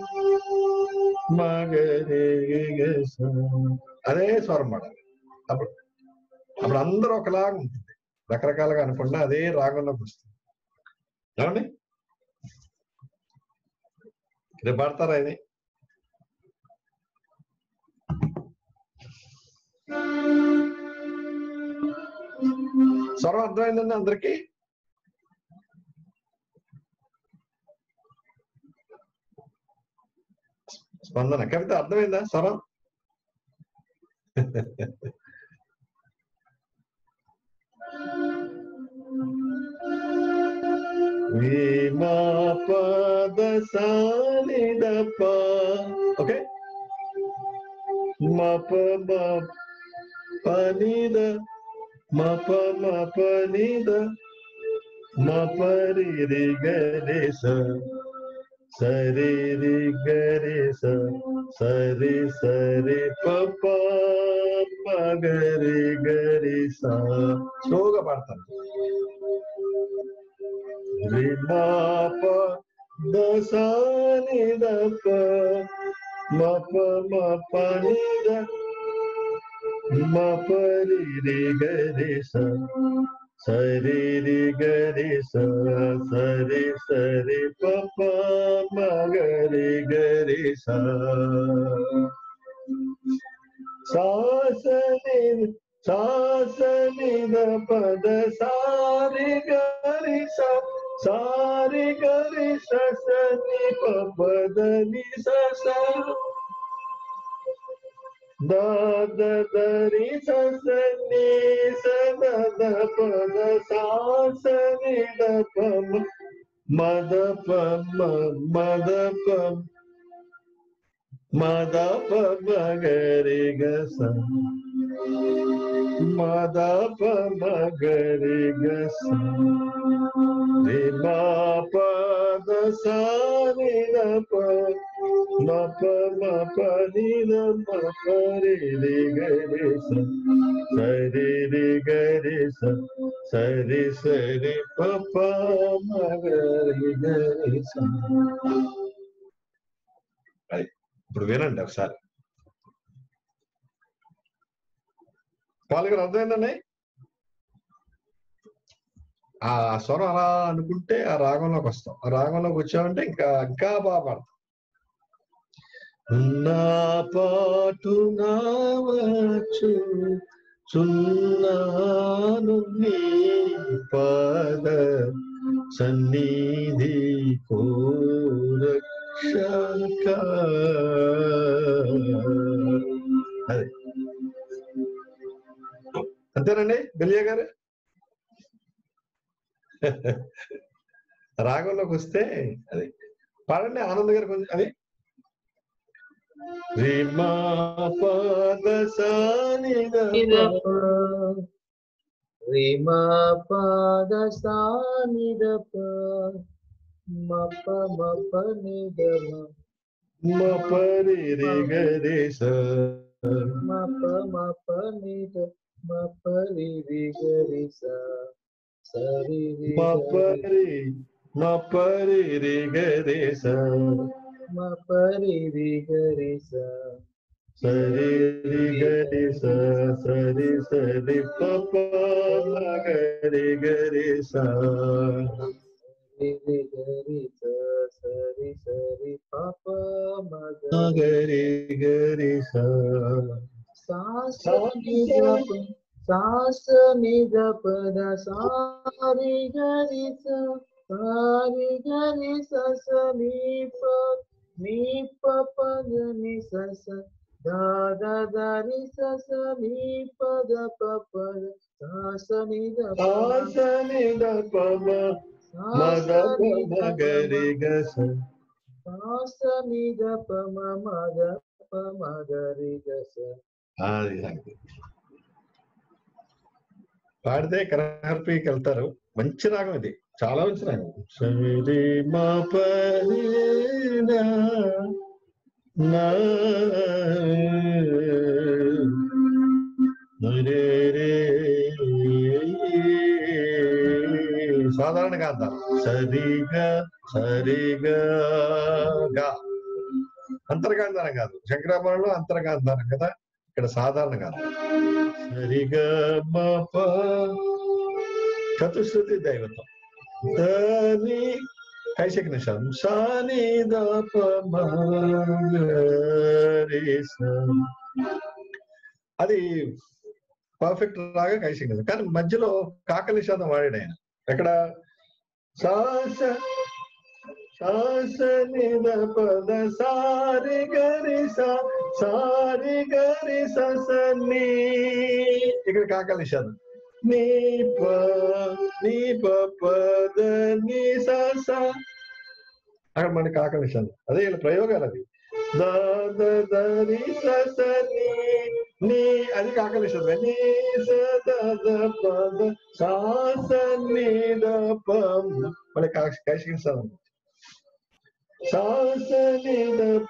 [SPEAKER 2] మగరి. అదే స్వరం పడాలి. అప్పుడు అందరూ ఒకలాగా ఉంటుంది, రకరకాలుగా అనుకుండా అదే రాగంలోకి వస్తుంది. ఏమండి? రేపు పాడతారా ఇది? స్వరం అర్థమైందండి అందరికి? స్పందన కవిత అర్థమైందా స్వరం? విమా పద సని దప. ఓకే, మ ప మ ప ని ద మ ప మ ప ని ద మ ప రి రి గ రి స సరి రి గ రి స సరి సరి ప ప మ గ రి గ రి స. స్లోగా పాడతాను. రి మా ప ద స ని ద ప మ ప మ ప ని ద మ ప రి రి గ రి స సరి రి గ రి స సరి సరి ప ప మ గ రి గ రి స. సా స ని ద ప ద సా రి గ రి స సా రి గ రి స స ని ప ప ద ని స స ద ద ద రి స స ని స ద ద ప ద సా స ని ద ప మ ద ప మ మ ద ప మ ద ప మ గ రి గ స మ ద ప మ గ రి గ స రి మా ప ద స ని ద ప మ ప మ ప ని ద మ ప రి రి గ రి స సరి రి గ రి స సరి సరి ప ప మ గ రి గ రి స. ఇప్పుడు వినండి ఒకసారి. వాళ్ళకి అర్థమైందండి. ఆ స్వరం అలా అనుకుంటే ఆ రాగంలోకి వస్తాం. ఆ రాగంలోకి వచ్చామంటే ఇంకా ఇంకా బాగా పాడతాం. నా పాటు నావచ్చు చున్నాను నీ పాద సన్నిధి కోరక్షక. అదే అంతేనండి బెలియా గారు. రాగంలోకి వస్తే అది పాడండి ఆనంద్ గారు కొంచెం. అది రిమా పద సాని ద
[SPEAKER 15] రిమా పద సాని ద ప మ ప మ ప ని ద
[SPEAKER 2] మ ప రి రి గ రి స
[SPEAKER 15] మ ప మ ప ని ద మ ప రి రి గ రి స సరి రి
[SPEAKER 2] మ ప రి రి గ రి స
[SPEAKER 15] మ ప రి రి గ రి స
[SPEAKER 2] సరి రి గ రి స సరి సరి ప ప మ గ రి గ రి స
[SPEAKER 15] రి రి గ రి స సరి సరి ప ప మ
[SPEAKER 2] గ రి గ రి స.
[SPEAKER 15] సా స ని ద ప సా స ని ద ప ద సా రి గ రి స సా రి గ రి స స ని ప ప గ ని స స ద ద ద రి స స ని ప ద ప ప సా స ని ద ప
[SPEAKER 2] ప మ మ ద ప మ గ రి గ స
[SPEAKER 15] సా స ని ద ప మ మ ద ప మ గ రి గ స.
[SPEAKER 2] అది పాడితే కరహర్పికి వెళ్తారు. మంచి రాగం ఇది, చాలా మంచి రాగం. సరి మా ప ని ద నా రే రే సాధారణంగా అంటారు. సరిగా సరిగా గా అంతర్గాంధారం కాదు. శంకరాభరణంలో అంతర్గాంధారం కదా, ఇక్కడ సాధారణ కాదు. సరిగా మా ప చతుశ్రుతి దైవతం దాని కైశిక నిషాదం సాని ద ప మ గ రి స. అది పర్ఫెక్ట్ లాగా కైశిక నిషాదం, కానీ మధ్యలో కాక నిషాదం వాడాడు ఆయన. ఎక్కడ సాస సాస ని ద ప ద సారి గరి సారి గరి స స ని. ఇక్కడ కాక నిషాదం నీ ప ప ద ని స స. అక్కడ మన కాక నిషాదం. అదే ఇలా ప్రయోగాలు అవి. దని సని నీ అది కాకలిస్తుంది నీ సద పద సాసని దప మళ్ళీ కాశిస్తాను సాసని దప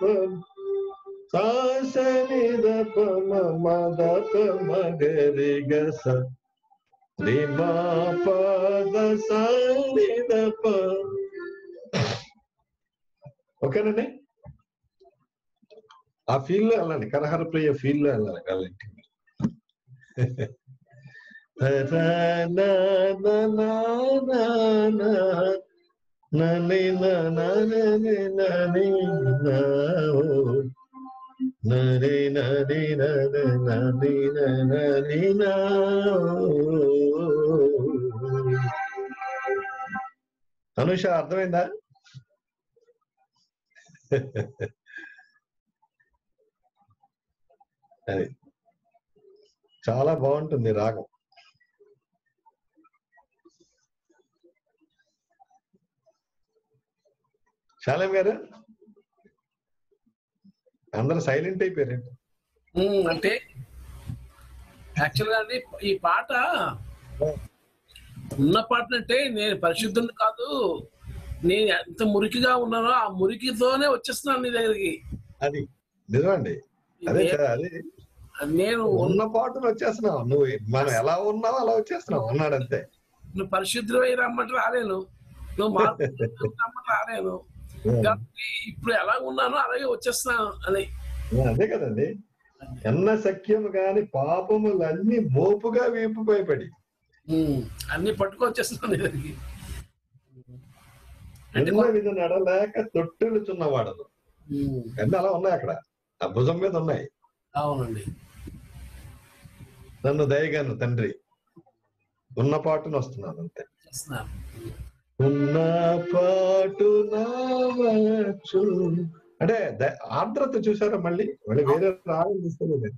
[SPEAKER 2] సాసని దప మద మగరి గస రిమా పద సని దప. ఓకేనండి, ఆ ఫీల్ లో వెళ్ళండి, కరహర ప్రియ ఫీల్ లో వెళ్ళాలి. అనుష అర్థమైందా? అది చాలా బాగుంటుంది రాగం. శాలం గారు అందరూ సైలెంట్ అయిపోయారు.
[SPEAKER 6] అంటే యాక్చువల్గా అండి ఈ పాట ఉన్న పాట అంటే నేను పరిశుద్ధుని కాదు, నేను ఎంత మురికిగా ఉన్నానో ఆ మురికితోనే వచ్చేస్తున్నాను నీ దగ్గరికి.
[SPEAKER 2] అది నిజమండి. అదే అదే
[SPEAKER 6] నేను
[SPEAKER 2] ఉన్న పాటను వచ్చేస్తున్నావు, నువ్వు మనం ఎలా ఉన్నావో అలా వచ్చేస్తున్నావు అన్నాడు అంతే.
[SPEAKER 6] నువ్వు పరిశుద్ధులు అయి రమ్మంటే రాలేను, నువ్వు మార్పు రమ్మంటే రాలేను, కాబట్టి ఇప్పుడు ఎలా ఉన్నానో అలాగే వచ్చేస్తున్నాను అని.
[SPEAKER 2] అదే కదండి, ఎన్న సఖ్యము కాని పాపములన్నీ మోపుగా వీపుపై పడి
[SPEAKER 6] అన్ని పట్టుకొచ్చేస్తున్నాను నీ దగ్గరికి.
[SPEAKER 2] విధ నడలేక తొట్టులుచున్నవాడను అన్నీ అలా ఉన్నాయి అక్కడ, ఆ భుజం మీద ఉన్నాయి.
[SPEAKER 6] అవునండి.
[SPEAKER 2] నన్ను దయగాను తండ్రి, ఉన్న పాటును వస్తున్నాను అంతే. ఉన్న పాటు నావచ్చు అంటే ఆర్ద్రత చూసారా? మళ్ళీ వేరే రాగం తీసుకోలేదు.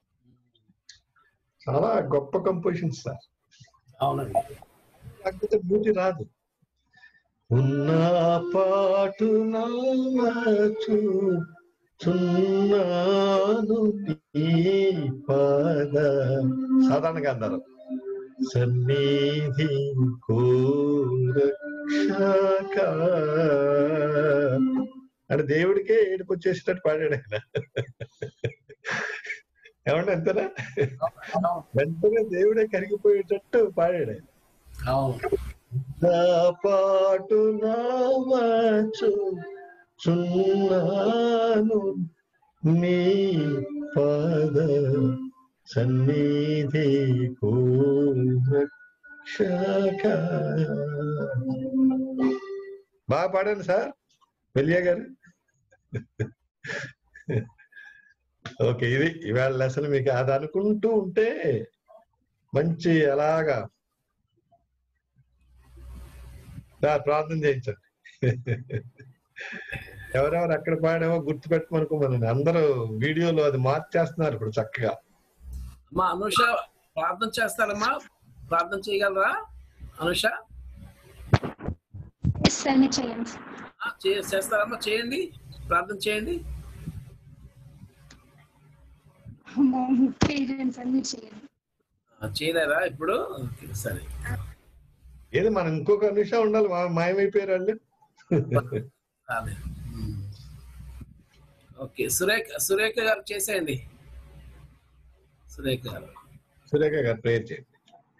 [SPEAKER 2] చాలా గొప్ప కంపోజిషన్ సార్.
[SPEAKER 6] అవునండి,
[SPEAKER 2] కాకపోతే బ్యూటీ రాదు. ఉన్న పాటు నావచ్చు చున్నాను పాద సాధారణంగా అందరు సన్నిధి కోరక్షక అంటే దేవుడికే ఏడుపు వచ్చేసేటట్టు పాడాడు ఆయన. ఏమంటే అంతేనా? వెంటనే దేవుడే కరిగిపోయేటట్టు పాడాడు ఆయన. నా పాటు నావచ్చు చున్నాను నీ పాద సన్నిధి కోరక్షక. బాగా పాడాను సార్ వెలియా గారు. ఓకే, ఇది ఇవాళ లెసన్. మీకు అది అనుకుంటూ ఉంటే మంచి అలాగా ప్రార్థన చేయించండి. ఎవరెవరు ఎక్కడ పాడామో గుర్తు పెట్టుకోమనుకోమనండి. అందరూ వీడియోలో అది మార్చేస్తున్నారు ఇప్పుడు చక్కగా.
[SPEAKER 6] అమ్మా అనుష ప్రార్థన చేస్తారమ్మా, ప్రార్థన చేయగలరా అనుష? చేస్తారమ్మా, చేయండి, ప్రార్థన చేయండి. చేయలేరా ఇప్పుడు? సరే,
[SPEAKER 2] ఏది మనం ఇంకొక నిమిషం ఉండాలి, మాయమైపోయారు వాళ్ళు.
[SPEAKER 6] ఓకే, సురేఖ గారు చేసేయండి. సురేఖ
[SPEAKER 2] గారు ప్రేయర్ చేయండి.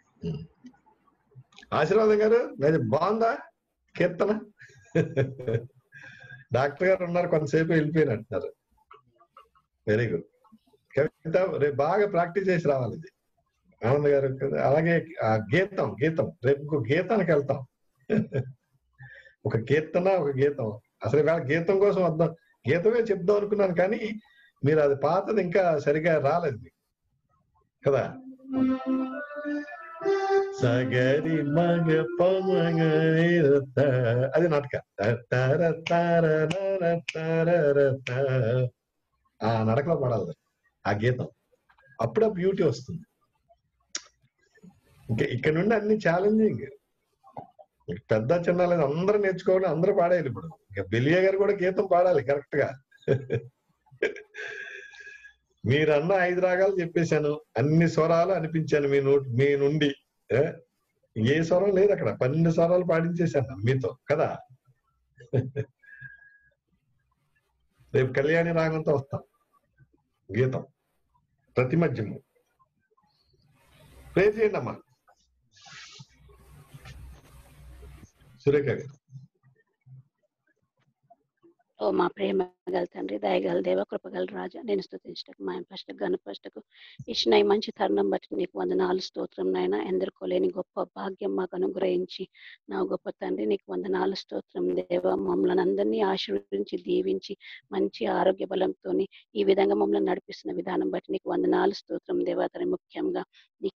[SPEAKER 2] ఆశీర్వాదం గారు అది బాగుందా కీర్తన? డాక్టర్ గారు ఉన్నారు, కొంతసేపు వెళ్ళిపోయిన అంటున్నారు. Very good. కవిత రేపు బాగా ప్రాక్టీస్ చేసి రావాలి ఇది. ఆనంద్ గారు అలాగే ఆ గీతం రేపు ఇంకో గీతానికి వెళ్తాం. ఒక కీర్తన ఒక గీతం. అసలు ఇవాళ గీతం కోసం వద్దాం, గీతమే చెప్దాం అనుకున్నాను, కానీ మీరు అది పాతది ఇంకా సరిగా రాలేదు కదా. సగరి మగ పమగ అది నాటక ఆ నడకలో పడాలి ఆ గీతం, అప్పుడు ఆ బ్యూటీ వస్తుంది. ఇంకా ఇక్కడ నుండి అన్ని ఛాలెంజింగ్, పెద్ద చిన్న లేదు, అందరూ నేర్చుకోవాలి, అందరూ పాడేయాలి. ఇప్పుడు ఇంకా బెలియా గారు కూడా గీతం పాడాలి కరెక్ట్ గా. మీరన్న 5 రాగాలు చెప్పేశాను, అన్ని స్వరాలు అనిపించాను మీ నుండి. ఏ స్వరం లేదు అక్కడ, 12 స్వరాలు పాడించేశాను మీతో కదా. రేపు కళ్యాణి రాగంతో వస్తాం, గీతం ప్రతి మధ్యము. ప్రే చేయండి అమ్మా సురేఖ గారు.
[SPEAKER 13] ఓ మా ప్రేమ గల తండ్రి, దయగల దేవ, కృపగల రాజా, నేను స్తుతించటకు మా ఫస్ట్కు గణపష్టకు ఇచ్చిన ఈ మంచి తరుణం బట్టి నీకు వందనాలు స్తోత్రం నాయన. ఎందరికోలేని గొప్ప భాగ్యం మాకు అనుగ్రహించి నా గొప్ప తండ్రి నీకు వందనాలు స్తోత్రం దేవ. మమ్మల్ని అందరినీ ఆశీర్వదించి దీవించి మంచి ఆరోగ్య బలంతో ఈ విధంగా మమ్మల్ని నడిపిస్తున్న విధానం బట్టి నీకు వందనాలు స్తోత్రం దేవ. తన ముఖ్యంగా నీ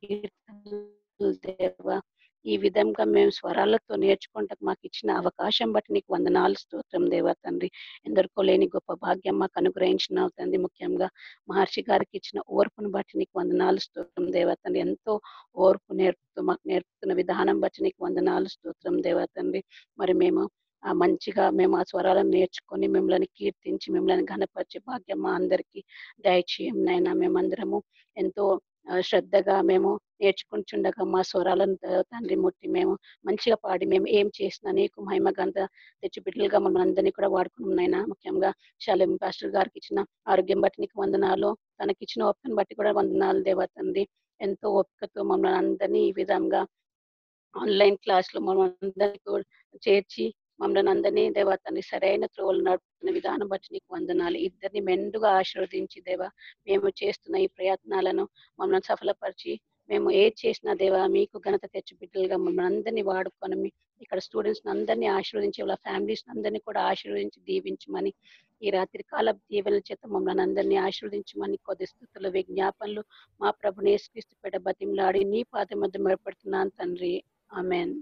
[SPEAKER 13] కీర్తనలు దేవ, ఈ విధంగా మేము స్వరాలతో నేర్చుకుంటకు మాకు ఇచ్చిన అవకాశం బట్టి నీకు వందనాలు స్తోత్రం దేవా తండ్రి. ఎందరికో లేని గొప్ప భాగ్యం మాకు అనుగ్రహించిన తండ్రి. ముఖ్యంగా మహర్షి గారికి ఇచ్చిన ఓర్పును బట్టి నీకు వందనాలు స్తోత్రం దేవా తండ్రి. ఎంతో ఓర్పు మాకు నేర్పుతున్న విధానం బట్టి నీకు వందనాలు స్తోత్రం దేవా తండ్రి. మరి మేము మంచిగా మేము ఆ స్వరాలను నేర్చుకొని మిమ్మల్ని కీర్తించి మిమ్మల్ని ఘనపరిచే భాగ్యం మా అందరికీ దయచేయం నైనా. మేమందరము ఎంతో శ్రద్ధగా మేము నేర్చుకుంటుండగా మా స్వరాలను తండ్రి ముట్టి మేము మంచిగా పాడి మేము ఏం చేసినా నీకు మహిమ గంత తెచ్చి బిడ్డలుగా మమ్మల్ని అందరినీ కూడా వాడుకున్నాయినా. ముఖ్యంగా షాలేం పాస్టర్ గారికి ఇచ్చిన ఆరోగ్యం బట్టి నీకు వందనాలు, తనకిచ్చిన ఓపికను బట్టి కూడా వందనాలు దేవా తండ్రి. ఎంతో ఓపికతో మమ్మల్ని అందరినీ ఈ విధంగా ఆన్లైన్ క్లాసులు మమ్మల్ని అందరినీ చేర్చి మమ్మల్ని అందరినీ దేవా తండ్రి సరైన త్రోవలు నడుపుతున్న విధానం బట్టి నీకు వందనాలు. ఇద్దరిని మెండుగా ఆశీర్వదించి దేవా, మేము చేస్తున్న ఈ ప్రయత్నాలను మమ్మల్ని సఫలపరిచి మేము ఏది చేసినా దేవా మీకు ఘనత తెచ్చి బిడ్డలుగా మమ్మల్ని అందరినీ వాడుకొని ఇక్కడ స్టూడెంట్స్ అందరినీ ఆశీర్వదించి వాళ్ళ ఫ్యామిలీస్ అందరినీ కూడా ఆశీర్వదించి దీవించమని, ఈ రాత్రి కాల దీవెనల చేత మమ్మల్ని అందరినీ ఆశీర్వదించమని కొద్ది స్థుతులు విజ్ఞాపనలు మా ప్రభుని యేసుక్రీస్తు పేట బతిమలాడి నీ పాదం మధ్య మొరపెడుతున్నాను తండ్రి. ఆమేన్.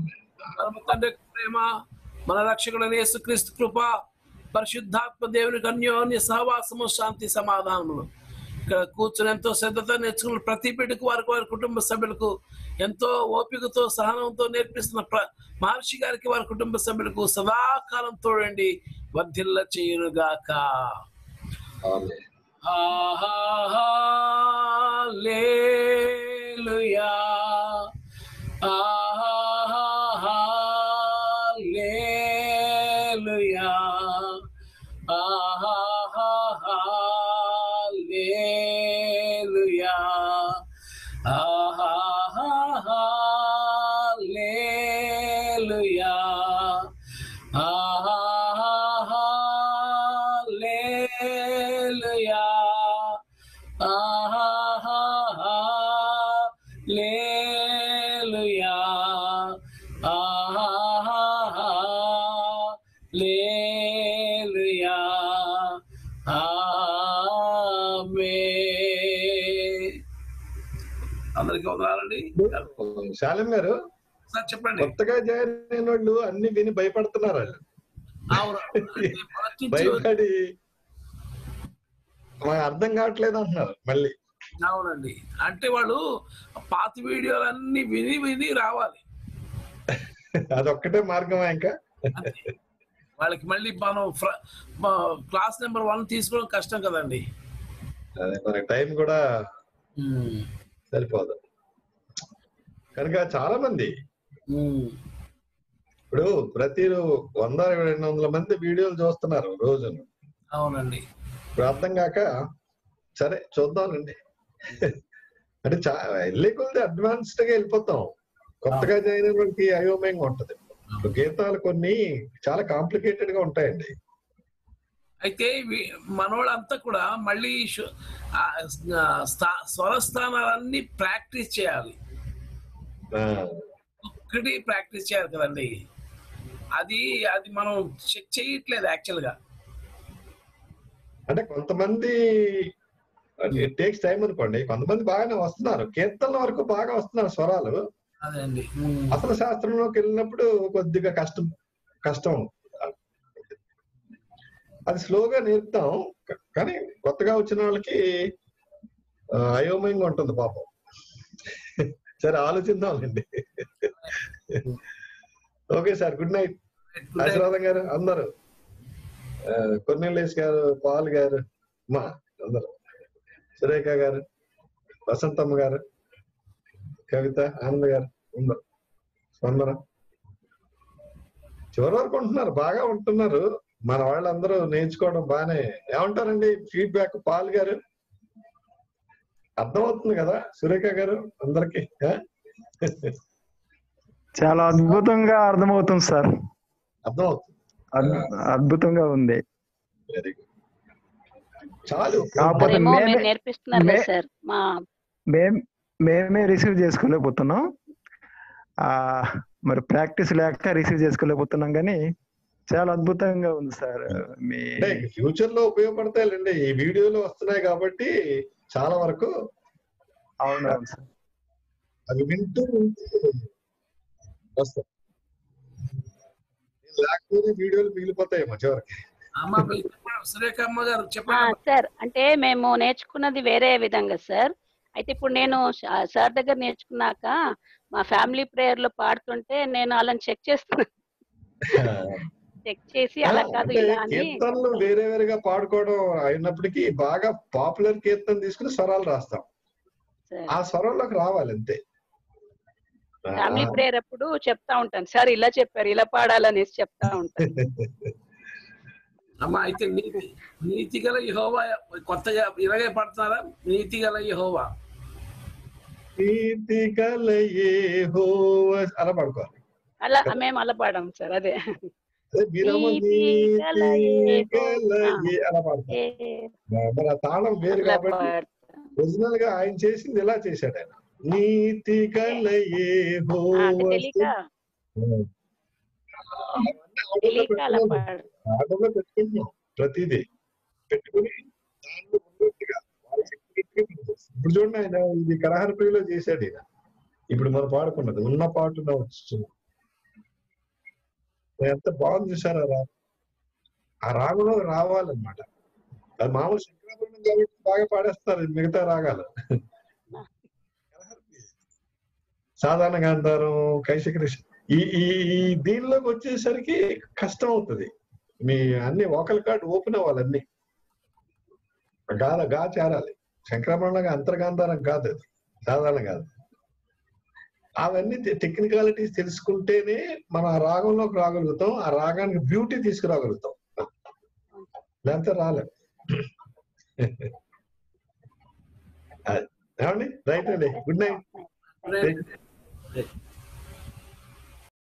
[SPEAKER 6] తండ్రి ప్రేమ, మన రక్షకుడైన యేసుక్రీస్తు కృప, పరిశుద్ధాత్మ దేవుని అన్యోన్య సహవాసము, శాంతి సమాధానములు ఇక్కడ కూర్చుని ఎంతో శ్రద్ధతో నేర్చుకున్న ప్రతి బిడ్డకు వారి కుటుంబ సభ్యులకు ఎంతో ఓపికతో సహనంతో నేర్పిస్తున్న మహర్షి గారికి వారి కుటుంబ సభ్యులకు సదాకాలం తోడండి వర్ధిల్ల చేయునుగాక. హల్లెలూయా హల్లెలూయా హల్లెలూయా హల్లెలూయా హల్లెలూయా హల్లెలూయా హల్లెలూయా ఆమేన్. అందరికీ వందనాలండి.
[SPEAKER 2] శాలం గారు
[SPEAKER 6] సార్ చెప్పండి.
[SPEAKER 2] కొత్తగా జాయిన్ అయిన వాళ్ళు అన్ని విని భయపడుతున్నారు. వాళ్ళు భయపడి మాకు అర్థం కావట్లేదు అంటున్నారు మళ్ళీ.
[SPEAKER 6] అవునండి, అంటే వాళ్ళు పాత వీడియోలన్నీ విని విని రావాలి.
[SPEAKER 2] అదొక్కటే మార్గమా ఇంకా?
[SPEAKER 6] వాళ్ళకి మళ్ళీ మనం క్లాస్ నెంబర్ 1 తీసుకోవడం కష్టం కదండి.
[SPEAKER 2] అదే మనకి టైం కూడా సరిపోదు కనుక చాలా మంది ఇప్పుడు ప్రతి 100-200 మంది వీడియోలు చూస్తున్నారు రోజును.
[SPEAKER 6] అవునండి.
[SPEAKER 2] ఇప్పుడు అర్థం కాక సరే చూద్దామండి అంటే వెళ్ళే కొద్ది అడ్వాన్స్డ్ గా వెళ్ళిపోతాం. కొత్తగా జాయిన్ అయిన వాళ్ళకి అయోమయంగా ఉంటది. గీతాలు కొన్ని చాలా కాంప్లికేటెడ్ గా ఉంటాయండి.
[SPEAKER 6] అయితే మనోళ్ళంతా కూడా మళ్ళీ స్వరస్థానాలన్నీ ప్రాక్టీస్ చేయాలి. ఒక్కటి ప్రాక్టీస్ చేయాలి కదండి. అది మనం చెక్ చేయట్లేదు యాక్చువల్ గా.
[SPEAKER 2] అంటే కొంతమంది టేక్స్ టైం అనుకోండి. కొంతమంది బాగానే వస్తున్నారు, కీర్తనల వరకు బాగా వస్తున్నారు స్వరాలు.
[SPEAKER 6] అదేండి
[SPEAKER 2] అసలు శాస్త్రంలోకి వెళ్ళినప్పుడు కొద్దిగా కష్టం. అది స్లోగా నేర్పుతాం, కానీ కొత్తగా వచ్చిన వాళ్ళకి అయోమయంగా ఉంటుంది పాపం. సరే ఆలోచిద్దాంలేండి. Okay sir, good night. Ashirvadam గారు అందరూ, కొన్నెల్లేష్ గారు, పాల్ గారు, మా అందరూ సురేఖ గారు, వసంతమ్మ గారు, కవిత, ఆనంద్ గారు, స్పందన చివరి వరకు ఉంటున్నారు, బాగా ఉంటున్నారు. మన వాళ్ళందరూ నేర్చుకోవడం బాగానే. ఏమంటారండి ఫీడ్బ్యాక్? పాల్ గారు అర్థమవుతుంది కదా సురేఖ గారు అందరికి?
[SPEAKER 16] చాలా అద్భుతంగా అర్థమవుతుంది సార్.
[SPEAKER 2] అర్థమవుతుంది,
[SPEAKER 16] అద్భుతంగా ఉంది.
[SPEAKER 2] Very good. చాలు.
[SPEAKER 16] కాకపోతే మేమే రిసీవ్ చేసుకోలేకపోతున్నాం. మరి ప్రాక్టీస్ లేక రిసీవ్ చేసుకోలేకపోతున్నాం, కానీ చాలా అద్భుతంగా ఉంది సార్. మీ
[SPEAKER 2] ఫ్యూచర్ లో ఉపయోగపడతాయిలేండి, ఈ వీడియోలో వస్తున్నాయి కాబట్టి చాలా వరకు.
[SPEAKER 16] అవునవును సార్,
[SPEAKER 2] అవి వింటూ వస్తాయి, లేకపోతే వీడియోలు మిగిలిపోతాయేమో చివరికి.
[SPEAKER 13] సార్ అంటే మేము నేర్చుకున్నది వేరే విధంగా సార్. అయితే ఇప్పుడు నేను సార్ దగ్గర నేర్చుకున్నాక మా ఫ్యామిలీ ప్రేయర్ లో పాడుతుంటే నేను అలా చెక్ చేస్తున్నాను. చెక్ చేసి అలా కాదు ఇలా అని.
[SPEAKER 2] కీర్తనలు వేరే వేరేగా పాడుకోవడం అయినప్పటికీ బాగా పాపులర్ కీర్తన తీసుకుని స్వరాలు రాస్తాం, ఆ స్వరంలోకి రావాలి అంతే.
[SPEAKER 13] ఫ్యామిలీ ప్రేయర్ అప్పుడు చెప్తా ఉంటాను, సార్ ఇలా చెప్పారు, ఇలా పాడాలనేసి చెప్తా ఉంటాను.
[SPEAKER 6] అమ్మా అయితే నీతి గల యెహోవా కొత్తగా ఇలాగే పడుతున్నారా? నీతి గల యెహోవా,
[SPEAKER 2] నీతి గల యెహోవా అలా పడుకోవాలి.
[SPEAKER 13] అలా మేము అలా పాడాం సార్. అదే
[SPEAKER 2] అలా పాడతాం. మరి ఆ తాళం వేరు కాబట్టి ఒరిజినల్ గా ఆయన చేసింది ఇలా చేశాడు ఆయన. నీతి గల యెహోవా ఆటంలో పెట్టుకుంటున్నాం, ప్రతిదీ పెట్టుకుని దాంట్లో ఉన్నట్టుగా ఇప్పుడు చూడండి ఆయన ఇది కరహర ప్రియులో చేశాడు ఈయన. ఇప్పుడు మనం పాడుకున్నది ఉన్న పాటున వచ్చింది, ఎంత బాగుంది చూసారా రాగం. ఆ రాగంలో రావాలన్నమాట. అది మామూలు శంకరాభరణం కాబట్టి బాగా పాడేస్తారు మిగతా రాగాలు. సాధారణ గాంధారం, కైశకృష్ణ ఈ ఈ దీనిలోకి వచ్చేసరికి కష్టం అవుతుంది. మీ అన్ని వోకల్ కార్డ్ ఓపెన్ అవ్వాలి, అన్ని గా చేరాలి. శంకరాభరణంగా అంతర్గాంధారం కాదు, అది సాధారణ కాదు. అవన్నీ టెక్నికాలిటీస్ తెలుసుకుంటేనే మనం ఆ రాగంలోకి రాగలుగుతాం, ఆ రాగానికి బ్యూటీ తీసుకురాగలుగుతాం, లేకపోతే రాలేదు. ఏమండి? రైట్ అండి, గుడ్ నైట్.